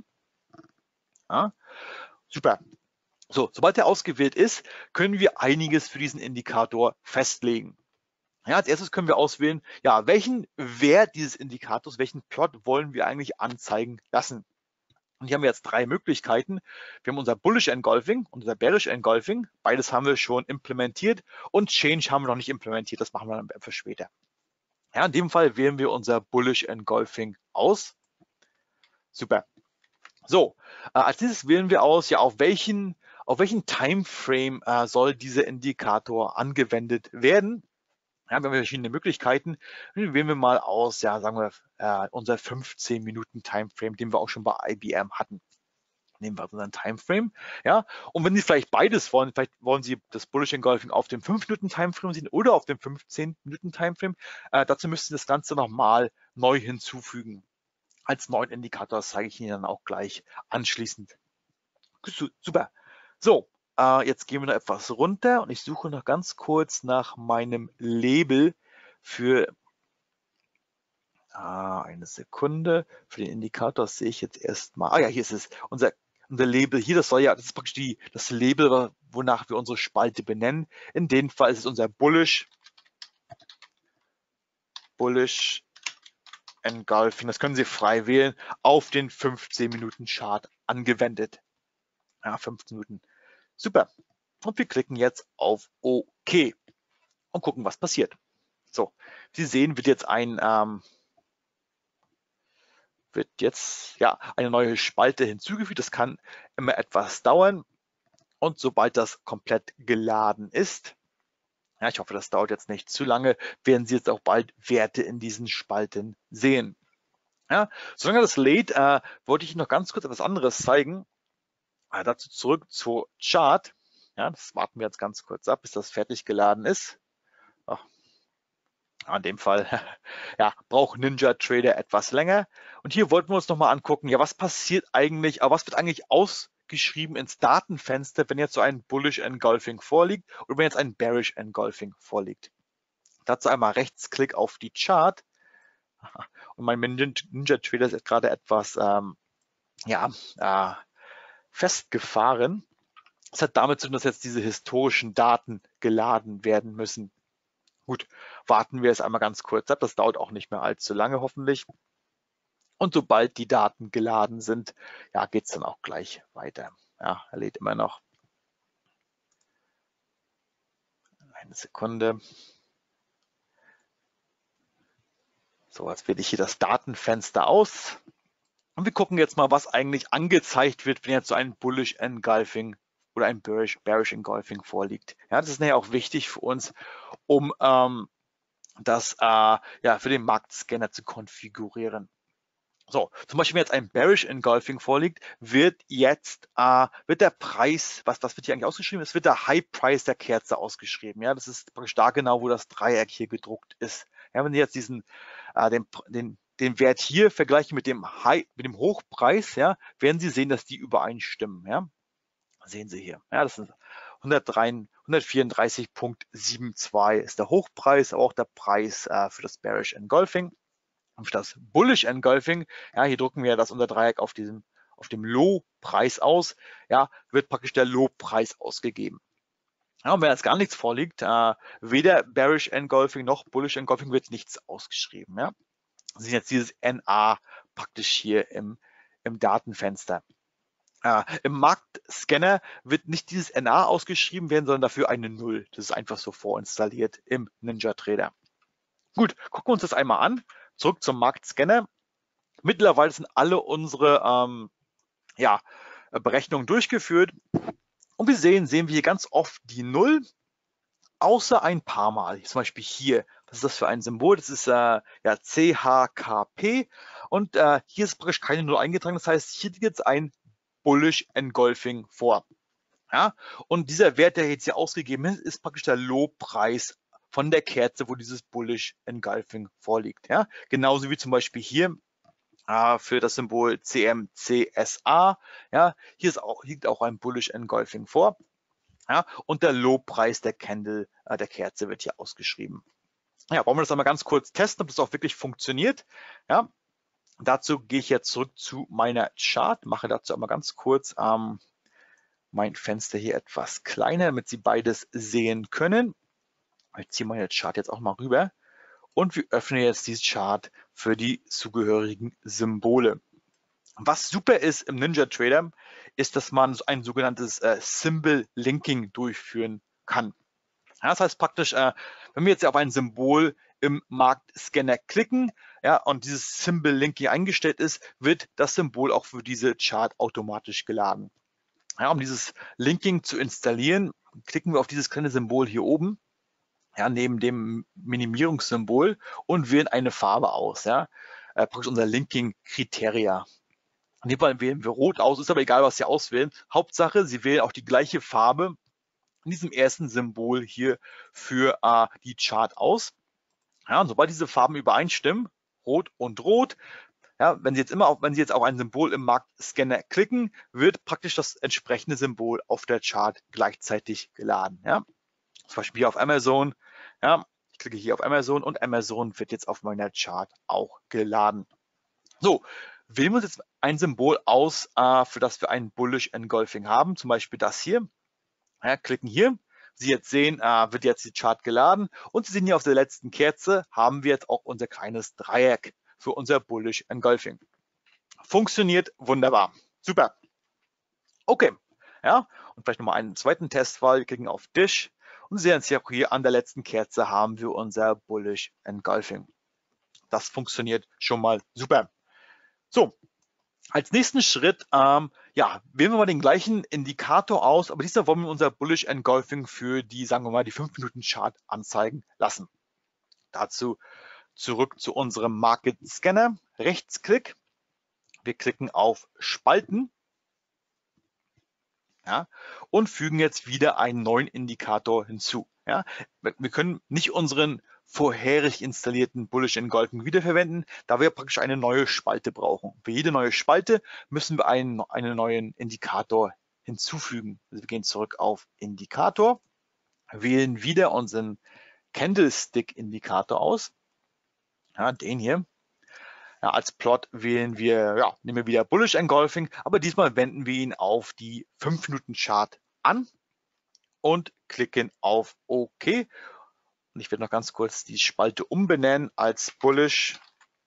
Ja, super. So, sobald er ausgewählt ist, können wir einiges für diesen Indikator festlegen. Ja, als erstes können wir auswählen, ja, welchen Wert dieses Indikators, welchen Plot wollen wir eigentlich anzeigen lassen. Und hier haben wir jetzt drei Möglichkeiten. Wir haben unser Bullish Engulfing und unser Bearish Engulfing. Beides haben wir schon implementiert und Change haben wir noch nicht implementiert. Das machen wir dann für später. Ja, in dem Fall wählen wir unser Bullish Engulfing aus. Super. So, äh, als nächstes wählen wir aus, ja, auf welchen, auf welchen Timeframe äh, soll dieser Indikator angewendet werden. Ja, wir haben verschiedene Möglichkeiten. Wählen wir mal aus, ja, sagen wir, äh, unser fünfzehn Minuten Timeframe, den wir auch schon bei I B M hatten. Nehmen wir unseren Timeframe. Ja, und wenn Sie vielleicht beides wollen, vielleicht wollen Sie das Bullish Engulfing auf dem fünf Minuten Timeframe sehen oder auf dem fünfzehn Minuten Timeframe, äh, dazu müssen Sie das Ganze nochmal neu hinzufügen. Als neuen Indikator, das zeige ich Ihnen dann auch gleich anschließend. Super. So, äh, jetzt gehen wir noch etwas runter und ich suche noch ganz kurz nach meinem Label für äh, eine Sekunde. Für den Indikator sehe ich jetzt erstmal. Ah ja, hier ist es. Unser, unser Label hier, das soll ja, das ist praktisch die, das Label, wonach wir unsere Spalte benennen. In dem Fall ist es unser Bullish. Bullish Engulfing. Das können Sie frei wählen, auf den fünfzehn Minuten Chart angewendet. Ja, fünfzehn Minuten. Super. Und wir klicken jetzt auf OK und gucken, was passiert. So, Sie sehen, wird jetzt ein ähm, wird jetzt ja eine neue Spalte hinzugefügt. Das kann immer etwas dauern. Und sobald das komplett geladen ist, ja, ich hoffe, das dauert jetzt nicht zu lange, werden Sie jetzt auch bald Werte in diesen Spalten sehen. Ja, solange das lädt, äh, wollte ich Ihnen noch ganz kurz etwas anderes zeigen. Äh, dazu zurück zur Chart. Ja, das warten wir jetzt ganz kurz ab, bis das fertig geladen ist. Ach, in dem Fall ja, braucht Ninja Trader etwas länger. Und hier wollten wir uns nochmal angucken, ja, was passiert eigentlich, aber was wird eigentlich ausgeführt, ausgeschrieben ins Datenfenster, wenn jetzt so ein Bullish Engulfing vorliegt oder wenn jetzt ein Bearish Engulfing vorliegt. Dazu einmal Rechtsklick auf die Chart. Und mein NinjaTrader ist gerade etwas ähm, ja, äh, festgefahren. Das hat damit zu tun, dass jetzt diese historischen Daten geladen werden müssen. Gut, warten wir es einmal ganz kurz ab. Das dauert auch nicht mehr allzu lange hoffentlich. Und sobald die Daten geladen sind, ja, geht es dann auch gleich weiter. Ja, er lädt immer noch. Eine Sekunde. So, jetzt wähle ich hier das Datenfenster aus. Und wir gucken jetzt mal, was eigentlich angezeigt wird, wenn jetzt so ein Bullish Engulfing oder ein Bearish, Bearish Engulfing vorliegt. Ja, das ist nachher auch wichtig für uns, um ähm, das äh, ja, für den Marktscanner zu konfigurieren. So, zum Beispiel, wenn jetzt ein Bearish Engulfing vorliegt, wird jetzt äh, wird der Preis, was, was wird hier eigentlich ausgeschrieben? Es wird der High Price der Kerze ausgeschrieben. Ja, das ist praktisch da genau, wo das Dreieck hier gedruckt ist. Ja, wenn Sie jetzt diesen äh, den, den, den Wert hier vergleichen mit dem High, mit dem Hochpreis, ja, werden Sie sehen, dass die übereinstimmen. Ja, sehen Sie hier. Ja, das sind hundertvierunddreißig Komma zweiundsiebzig ist der Hochpreis, aber auch der Preis äh, für das Bearish Engulfing. Und für das Bullish Engulfing, ja, hier drucken wir das Unterdreieck auf diesem, auf dem Low-Preis aus, ja, wird praktisch der Low-Preis ausgegeben. Ja, und wenn jetzt gar nichts vorliegt, äh, weder Bearish Engulfing noch Bullish Engulfing, wird nichts ausgeschrieben. Ja. Sie sehen jetzt dieses N A praktisch hier im, im Datenfenster. Äh, Im Marktscanner wird nicht dieses N A ausgeschrieben werden, sondern dafür eine Null. Das ist einfach so vorinstalliert im NinjaTrader. Gut, gucken wir uns das einmal an. Zurück zum Marktscanner. Mittlerweile sind alle unsere ähm, ja, Berechnungen durchgeführt. Und wir sehen, sehen wir hier ganz oft die Null, außer ein paar Mal. Zum Beispiel hier. Was ist das für ein Symbol? Das ist äh, ja, C H K P. Und äh, hier ist praktisch keine Null eingetragen. Das heißt, hier liegt jetzt ein Bullish Engulfing vor. Ja? Und dieser Wert, der jetzt hier ausgegeben ist, ist praktisch der Low-Preis von der Kerze, wo dieses Bullish Engulfing vorliegt. Ja? Genauso wie zum Beispiel hier äh, für das Symbol C M C S A. Ja? Hier ist auch, liegt auch ein Bullish Engulfing vor. Ja? Und der Low-Preis der Candle, äh, der Kerze wird hier ausgeschrieben. Ja, wollen wir das einmal ganz kurz testen, ob das auch wirklich funktioniert. Ja? Dazu gehe ich jetzt zurück zu meiner Chart, mache dazu einmal ganz kurz ähm, mein Fenster hier etwas kleiner, damit Sie beides sehen können. Ich ziehe meine Chart jetzt auch mal rüber und wir öffnen jetzt die Chart für die zugehörigen Symbole. Was super ist im NinjaTrader, ist, dass man ein sogenanntes äh, Symbol Linking durchführen kann. Ja, das heißt praktisch, äh, wenn wir jetzt auf ein Symbol im Marktscanner klicken, ja, und dieses Symbol Linking eingestellt ist, wird das Symbol auch für diese Chart automatisch geladen. Ja, um dieses Linking zu installieren, klicken wir auf dieses kleine Symbol hier oben. Ja, neben dem Minimierungssymbol und wählen eine Farbe aus. Ja, äh, praktisch unser Linking-Kriteria. In dem Fall wählen wir Rot aus, ist aber egal, was Sie auswählen. Hauptsache, Sie wählen auch die gleiche Farbe in diesem ersten Symbol hier für äh, die Chart aus. Ja, und sobald diese Farben übereinstimmen, Rot und Rot, ja, wenn Sie jetzt immer auf, wenn Sie jetzt auf ein Symbol im Marktscanner klicken, wird praktisch das entsprechende Symbol auf der Chart gleichzeitig geladen. Ja. Zum Beispiel hier auf Amazon. Ja, ich klicke hier auf Amazon und Amazon wird jetzt auf meiner Chart auch geladen. So, wählen wir uns jetzt ein Symbol aus, äh, für das wir ein Bullish Engulfing haben, zum Beispiel das hier. Ja, klicken hier. Sie jetzt sehen, äh, wird jetzt die Chart geladen und Sie sehen hier auf der letzten Kerze haben wir jetzt auch unser kleines Dreieck für unser Bullish Engulfing. Funktioniert wunderbar. Super. Okay. Ja, und vielleicht nochmal einen zweiten Testfall. Wir klicken auf Dish. Und Sie sehen jetzt hier an der letzten Kerze haben wir unser Bullish Engulfing. Das funktioniert schon mal super. So, als nächsten Schritt, ähm, ja, wählen wir mal den gleichen Indikator aus, aber diesmal wollen wir unser Bullish Engulfing für die, sagen wir mal, die fünf Minuten Chart anzeigen lassen. Dazu zurück zu unserem Market Scanner, Rechtsklick. Wir klicken auf Spalten. Ja, und fügen jetzt wieder einen neuen Indikator hinzu. Ja, wir können nicht unseren vorherig installierten Bullish Engulfing wiederverwenden, da wir praktisch eine neue Spalte brauchen. Für jede neue Spalte müssen wir einen, einen neuen Indikator hinzufügen. Also wir gehen zurück auf Indikator, wählen wieder unseren Candlestick-Indikator aus, ja, den hier. Ja, als Plot wählen wir, ja, nehmen wir wieder Bullish Engulfing, aber diesmal wenden wir ihn auf die fünf Minuten Chart an und klicken auf OK. Und ich werde noch ganz kurz die Spalte umbenennen als Bullish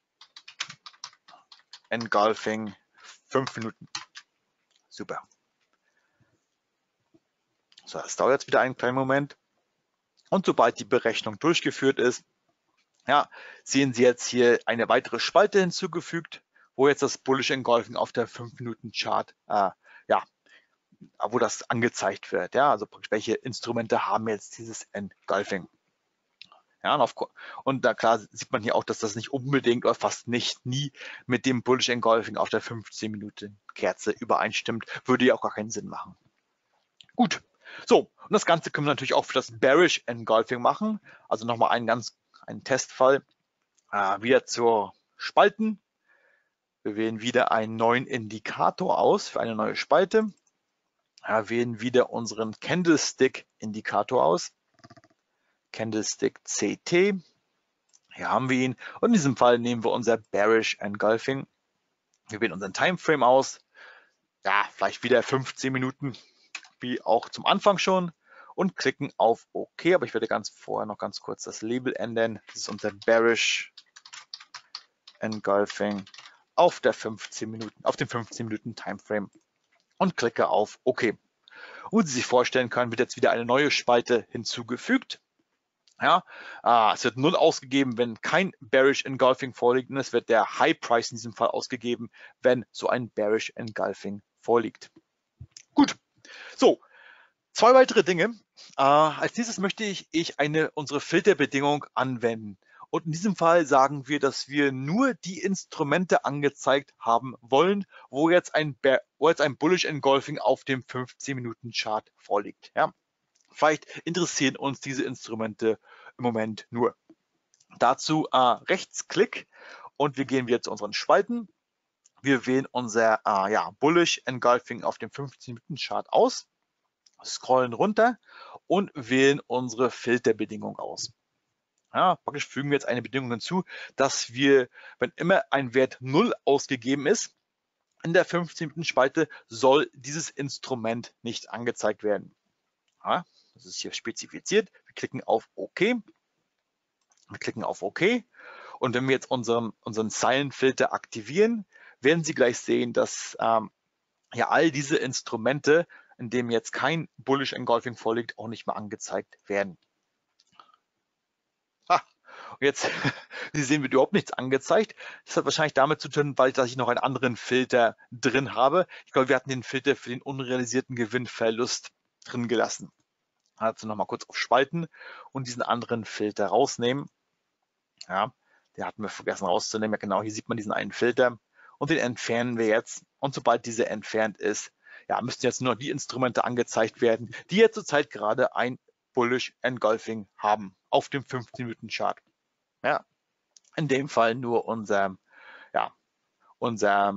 Engulfing fünf Minuten. Super. So, das dauert jetzt wieder einen kleinen Moment. Und sobald die Berechnung durchgeführt ist, ja, sehen Sie jetzt hier eine weitere Spalte hinzugefügt, wo jetzt das Bullish Engulfing auf der fünf Minuten Chart, äh, ja, wo das angezeigt wird. Ja, also welche Instrumente haben jetzt dieses Engulfing. Ja, und, auf, und da klar sieht man hier auch, dass das nicht unbedingt oder fast nicht nie mit dem Bullish Engulfing auf der fünfzehn Minuten Kerze übereinstimmt. Würde ja auch gar keinen Sinn machen. Gut, so, und das Ganze können wir natürlich auch für das Bearish Engulfing machen. Also nochmal einen ganz einen Testfall. Äh, wieder zur Spalten. Wir wählen wieder einen neuen Indikator aus für eine neue Spalte. Ja, wählen wieder unseren Candlestick-Indikator aus. Candlestick C T. Hier haben wir ihn. Und in diesem Fall nehmen wir unser Bearish Engulfing. Wir wählen unseren Timeframe aus. Ja, vielleicht wieder fünfzehn Minuten, wie auch zum Anfang schon. Und klicken auf OK. Aber ich werde ganz vorher noch ganz kurz das Label ändern. Das ist unser Bearish Engulfing auf der fünfzehn Minuten, auf dem fünfzehn Minuten Timeframe. Und klicke auf OK. Und wie Sie sich vorstellen können, wird jetzt wieder eine neue Spalte hinzugefügt. Ja, äh, es wird null ausgegeben, wenn kein Bearish Engulfing vorliegt, und es wird der High Price in diesem Fall ausgegeben, wenn so ein Bearish Engulfing vorliegt. Gut, so, zwei weitere Dinge. Äh, als nächstes möchte ich, ich eine, unsere Filterbedingung anwenden. Und in diesem Fall sagen wir, dass wir nur die Instrumente angezeigt haben wollen, wo jetzt ein, wo jetzt ein Bullish Engulfing auf dem fünfzehn Minuten Chart vorliegt. Ja. Vielleicht interessieren uns diese Instrumente im Moment nur. Dazu äh, Rechtsklick und wir gehen wieder zu unseren Spalten. Wir wählen unser äh, ja, Bullish Engulfing auf dem fünfzehn Minuten Chart aus, scrollen runter und wählen unsere Filterbedingung aus. Ja, praktisch fügen wir jetzt eine Bedingung hinzu, dass wir, wenn immer ein Wert null ausgegeben ist, in der fünfzehn Minuten Spalte soll dieses Instrument nicht angezeigt werden. Ja, das ist hier spezifiziert. Wir klicken auf OK. Wir klicken auf OK. Und wenn wir jetzt unseren, unseren Zeilenfilter aktivieren, werden Sie gleich sehen, dass ähm, ja all diese Instrumente, in denen jetzt kein Bullish Engulfing vorliegt, auch nicht mehr angezeigt werden. Ah, jetzt, Sie sehen, wird überhaupt nichts angezeigt. Das hat wahrscheinlich damit zu tun, weil ich noch einen anderen Filter drin habe. Ich glaube, wir hatten den Filter für den unrealisierten Gewinnverlust drin gelassen. Also nochmal kurz auf Spalten und diesen anderen Filter rausnehmen. Ja, den hatten wir vergessen rauszunehmen. Ja, genau, hier sieht man diesen einen Filter und den entfernen wir jetzt. Und sobald dieser entfernt ist, ja, müssten jetzt nur die Instrumente angezeigt werden, die jetzt zurzeit gerade ein Bullish Engulfing haben auf dem fünfzehn Minuten Chart. Ja, in dem Fall nur unser, ja, unser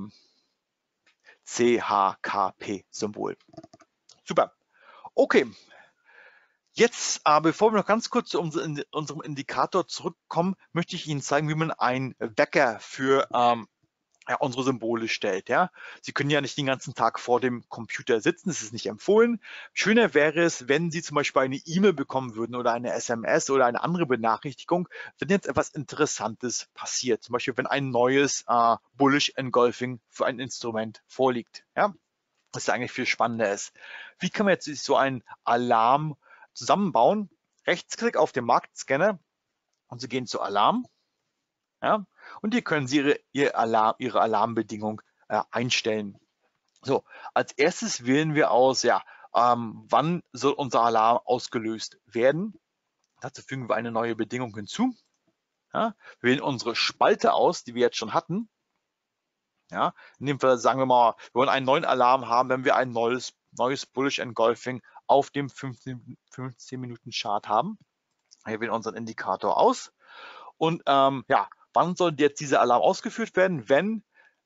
C H K P-Symbol. Super. Okay. Jetzt, äh, bevor wir noch ganz kurz zu unserem, unserem Indikator zurückkommen, möchte ich Ihnen zeigen, wie man einen Wecker für ähm, ja, unsere Symbole stellt. Ja? Sie können ja nicht den ganzen Tag vor dem Computer sitzen, das ist nicht empfohlen. Schöner wäre es, wenn Sie zum Beispiel eine E-Mail bekommen würden oder eine S M S oder eine andere Benachrichtigung, wenn jetzt etwas Interessantes passiert. Zum Beispiel, wenn ein neues äh, Bullish Engulfing für ein Instrument vorliegt. Ja? Das ist eigentlich viel spannender ist. Wie kann man jetzt so einen Alarm zusammenbauen? Rechtsklick auf den Marktscanner und Sie gehen zu Alarm. Ja, und hier können Sie Ihre, Ihre, Alarm, Ihre Alarmbedingung äh, einstellen. So, als erstes wählen wir aus, ja, ähm, wann soll unser Alarm ausgelöst werden. Dazu fügen wir eine neue Bedingung hinzu. Ja, wir wählen unsere Spalte aus, die wir jetzt schon hatten. Ja, in dem Fall sagen wir mal, wir wollen einen neuen Alarm haben, wenn wir ein neues, neues Bullish Engulfing auf dem fünfzehn Minuten Chart haben. Wir wählen unseren Indikator aus. Und ähm, ja, wann soll jetzt dieser Alarm ausgeführt werden? Wenn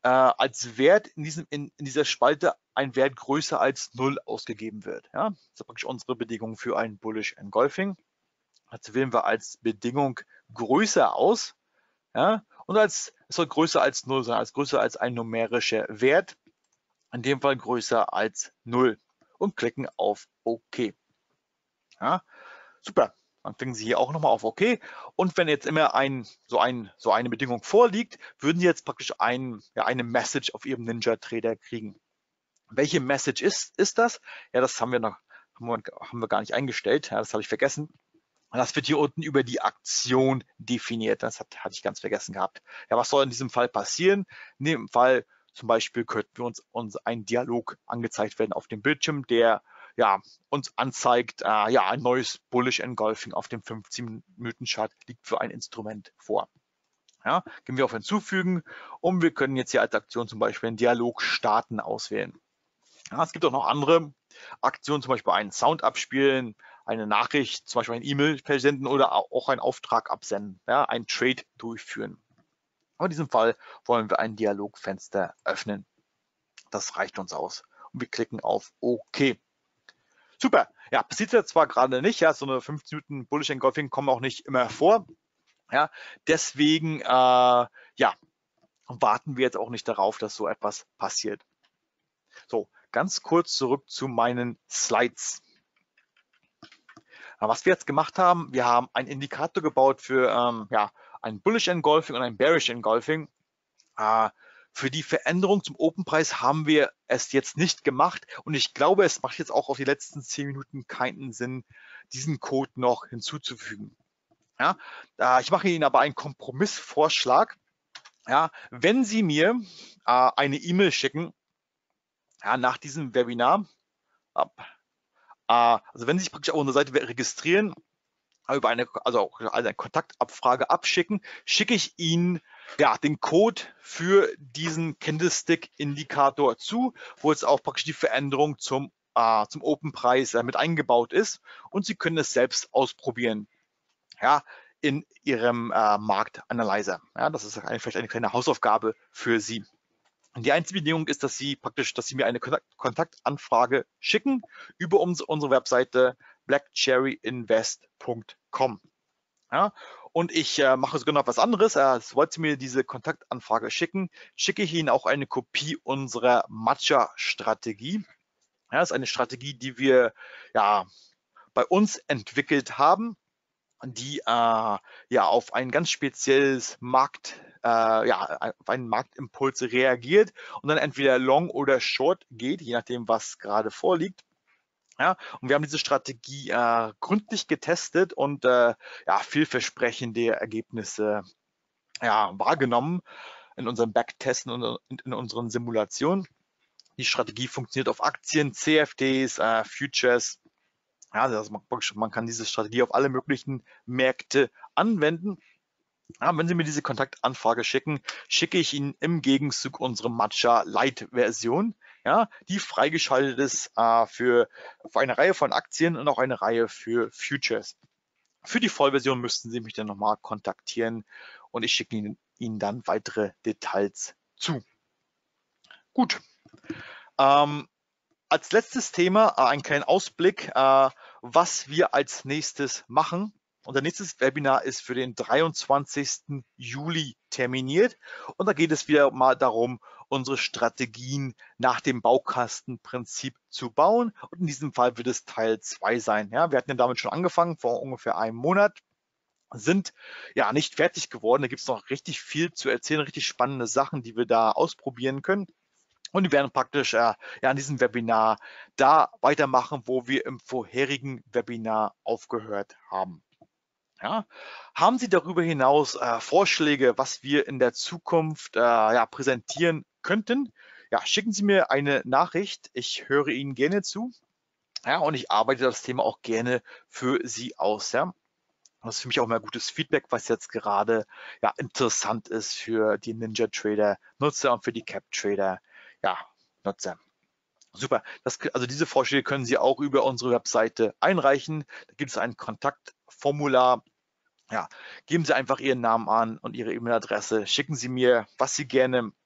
äh, als Wert in, diesem, in, in dieser Spalte ein Wert größer als null ausgegeben wird. Ja? Das ist praktisch unsere Bedingung für ein Bullish Engulfing. Das wählen wir als Bedingung größer aus. Ja? Und als, es soll größer als null sein, als größer als ein numerischer Wert. In dem Fall größer als null. Und klicken auf OK. Ja? Super. Dann klicken Sie hier auch nochmal auf OK. Und wenn jetzt immer ein, so, ein, so eine Bedingung vorliegt, würden Sie jetzt praktisch ein, ja, eine Message auf Ihrem NinjaTrader kriegen. Welche Message ist, ist das? Ja, das haben wir noch haben wir, haben wir gar nicht eingestellt. Ja, das habe ich vergessen. Und das wird hier unten über die Aktion definiert. Das hat, hatte ich ganz vergessen gehabt. Ja, was soll in diesem Fall passieren? In dem Fall zum Beispiel könnten wir uns, uns ein Dialog angezeigt werden auf dem Bildschirm, der ja, uns anzeigt, äh, ja, ein neues Bullish Engulfing auf dem fünfzehn Minuten Chart liegt für ein Instrument vor. Ja, gehen wir auf Hinzufügen und wir können jetzt hier als Aktion zum Beispiel einen Dialog starten auswählen. Ja, es gibt auch noch andere Aktionen, zum Beispiel einen Sound abspielen, eine Nachricht, zum Beispiel ein E-Mail versenden oder auch einen Auftrag absenden, ja, einen Trade durchführen. Aber in diesem Fall wollen wir ein Dialogfenster öffnen. Das reicht uns aus. Und wir klicken auf OK. Super. Ja, passiert jetzt zwar gerade nicht, ja, so eine fünfzehn Minuten Bullish Engulfing kommen auch nicht immer vor. Ja, deswegen äh, ja, warten wir jetzt auch nicht darauf, dass so etwas passiert. So, ganz kurz zurück zu meinen Slides. Was wir jetzt gemacht haben, wir haben einen Indikator gebaut für ähm, ja, ein Bullish Engulfing und ein Bearish Engulfing. Äh, für die Veränderung zum Open-Preis haben wir es jetzt nicht gemacht und ich glaube, es macht jetzt auch auf die letzten zehn Minuten keinen Sinn, diesen Code noch hinzuzufügen. Ja, äh, ich mache Ihnen aber einen Kompromissvorschlag. Ja, wenn Sie mir äh, eine E-Mail schicken, ja, nach diesem Webinar, ab, äh, also wenn Sie sich praktisch auf unserer Seite registrieren, über eine, also eine Kontaktabfrage abschicken, schicke ich Ihnen ja, den Code für diesen Candlestick-Indikator zu, wo jetzt auch praktisch die Veränderung zum, äh, zum Open-Preis äh, mit eingebaut ist und Sie können es selbst ausprobieren, ja, in Ihrem äh, Marktanalyzer. Ja, das ist eine, vielleicht eine kleine Hausaufgabe für Sie. Und die einzige Bedingung ist, dass Sie praktisch, dass Sie mir eine Kontaktanfrage schicken über unsere Webseite black cherry invest punkt com. Ja, und ich äh, mache sogar noch was anderes. Äh, sobald Sie mir diese Kontaktanfrage schicken, schicke ich Ihnen auch eine Kopie unserer Matcha-Strategie. Ja, das ist eine Strategie, die wir ja bei uns entwickelt haben, die äh, ja auf ein ganz spezielles Markt, äh, ja, auf einen Marktimpuls reagiert und dann entweder long oder short geht, je nachdem, was gerade vorliegt. Ja, und wir haben diese Strategie äh, gründlich getestet und äh, ja, vielversprechende Ergebnisse ja, wahrgenommen in unseren Backtesten und in, in unseren Simulationen. Die Strategie funktioniert auf Aktien, C F Ds, äh, Futures. Ja, also man, man kann diese Strategie auf alle möglichen Märkte anwenden. Ja, wenn Sie mir diese Kontaktanfrage schicken, schicke ich Ihnen im Gegenzug unsere Matcha Lite-Version, ja, die freigeschaltet ist äh, für, für eine Reihe von Aktien und auch eine Reihe für Futures. Für die Vollversion müssten Sie mich dann nochmal kontaktieren und ich schicke Ihnen, Ihnen dann weitere Details zu. Gut. Ähm, als letztes Thema äh, einen kleinen Ausblick, äh, was wir als nächstes machen. Unser nächstes Webinar ist für den dreiundzwanzigsten Juli terminiert und da geht es wieder mal darum, unsere Strategien nach dem Baukastenprinzip zu bauen und in diesem Fall wird es Teil zwei sein. Ja, wir hatten ja damit schon angefangen vor ungefähr einem Monat, sind ja nicht fertig geworden, da gibt es noch richtig viel zu erzählen, richtig spannende Sachen, die wir da ausprobieren können. Und die werden praktisch äh, ja, an diesem Webinar da weitermachen, wo wir im vorherigen Webinar aufgehört haben. Ja. Haben Sie darüber hinaus äh, Vorschläge, was wir in der Zukunft äh, ja, präsentieren könnten? Ja, schicken Sie mir eine Nachricht. Ich höre Ihnen gerne zu. Ja, und ich arbeite das Thema auch gerne für Sie aus. Ja. Das ist für mich auch mal gutes Feedback, was jetzt gerade ja, interessant ist für die NinjaTrader-Nutzer und für die CapTrader ja, Nutzer. Super. Das, also diese Vorschläge können Sie auch über unsere Webseite einreichen. Da gibt es ein Kontaktformular. Ja, geben Sie einfach Ihren Namen an und Ihre E-Mail-Adresse. Schicken Sie mir, was Sie gerne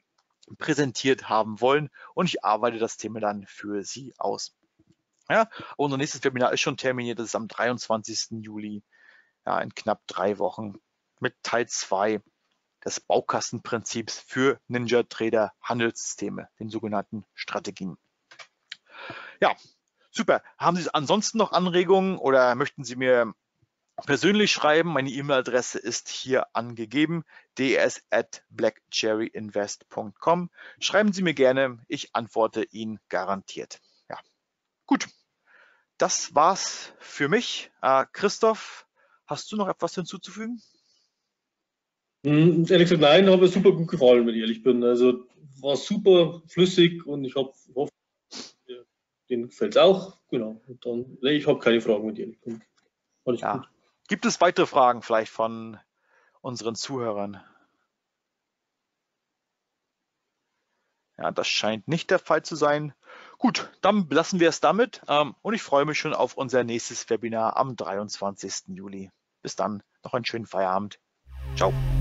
präsentiert haben wollen und ich arbeite das Thema dann für Sie aus. Ja, unser nächstes Webinar ist schon terminiert, das ist am dreiundzwanzigsten Juli, ja, in knapp drei Wochen mit Teil zwei des Baukastenprinzips für NinjaTrader Handelssysteme, den sogenannten Strategien. Ja, super. Haben Sie ansonsten noch Anregungen oder möchten Sie mir persönlich schreiben? Meine E-Mail-Adresse ist hier angegeben, d s at black cherry invest punkt com. Schreiben Sie mir gerne, ich antworte Ihnen garantiert. Ja, gut. Das war's für mich. Äh, Christoph, hast du noch etwas hinzuzufügen? Hm, ehrlich gesagt, nein, habe mir super gut gefallen, wenn ich ehrlich bin. Also war super flüssig und ich hab, hoffe, denen gefällt es auch. Genau. Und dann, nee, ich habe keine Fragen, wenn ich ehrlich bin. Alles Ja. gut. Gibt es weitere Fragen vielleicht von unseren Zuhörern? Ja, das scheint nicht der Fall zu sein. Gut, dann belassen wir es damit ähm, und ich freue mich schon auf unser nächstes Webinar am dreiundzwanzigsten Juli. Bis dann, noch einen schönen Feierabend. Ciao.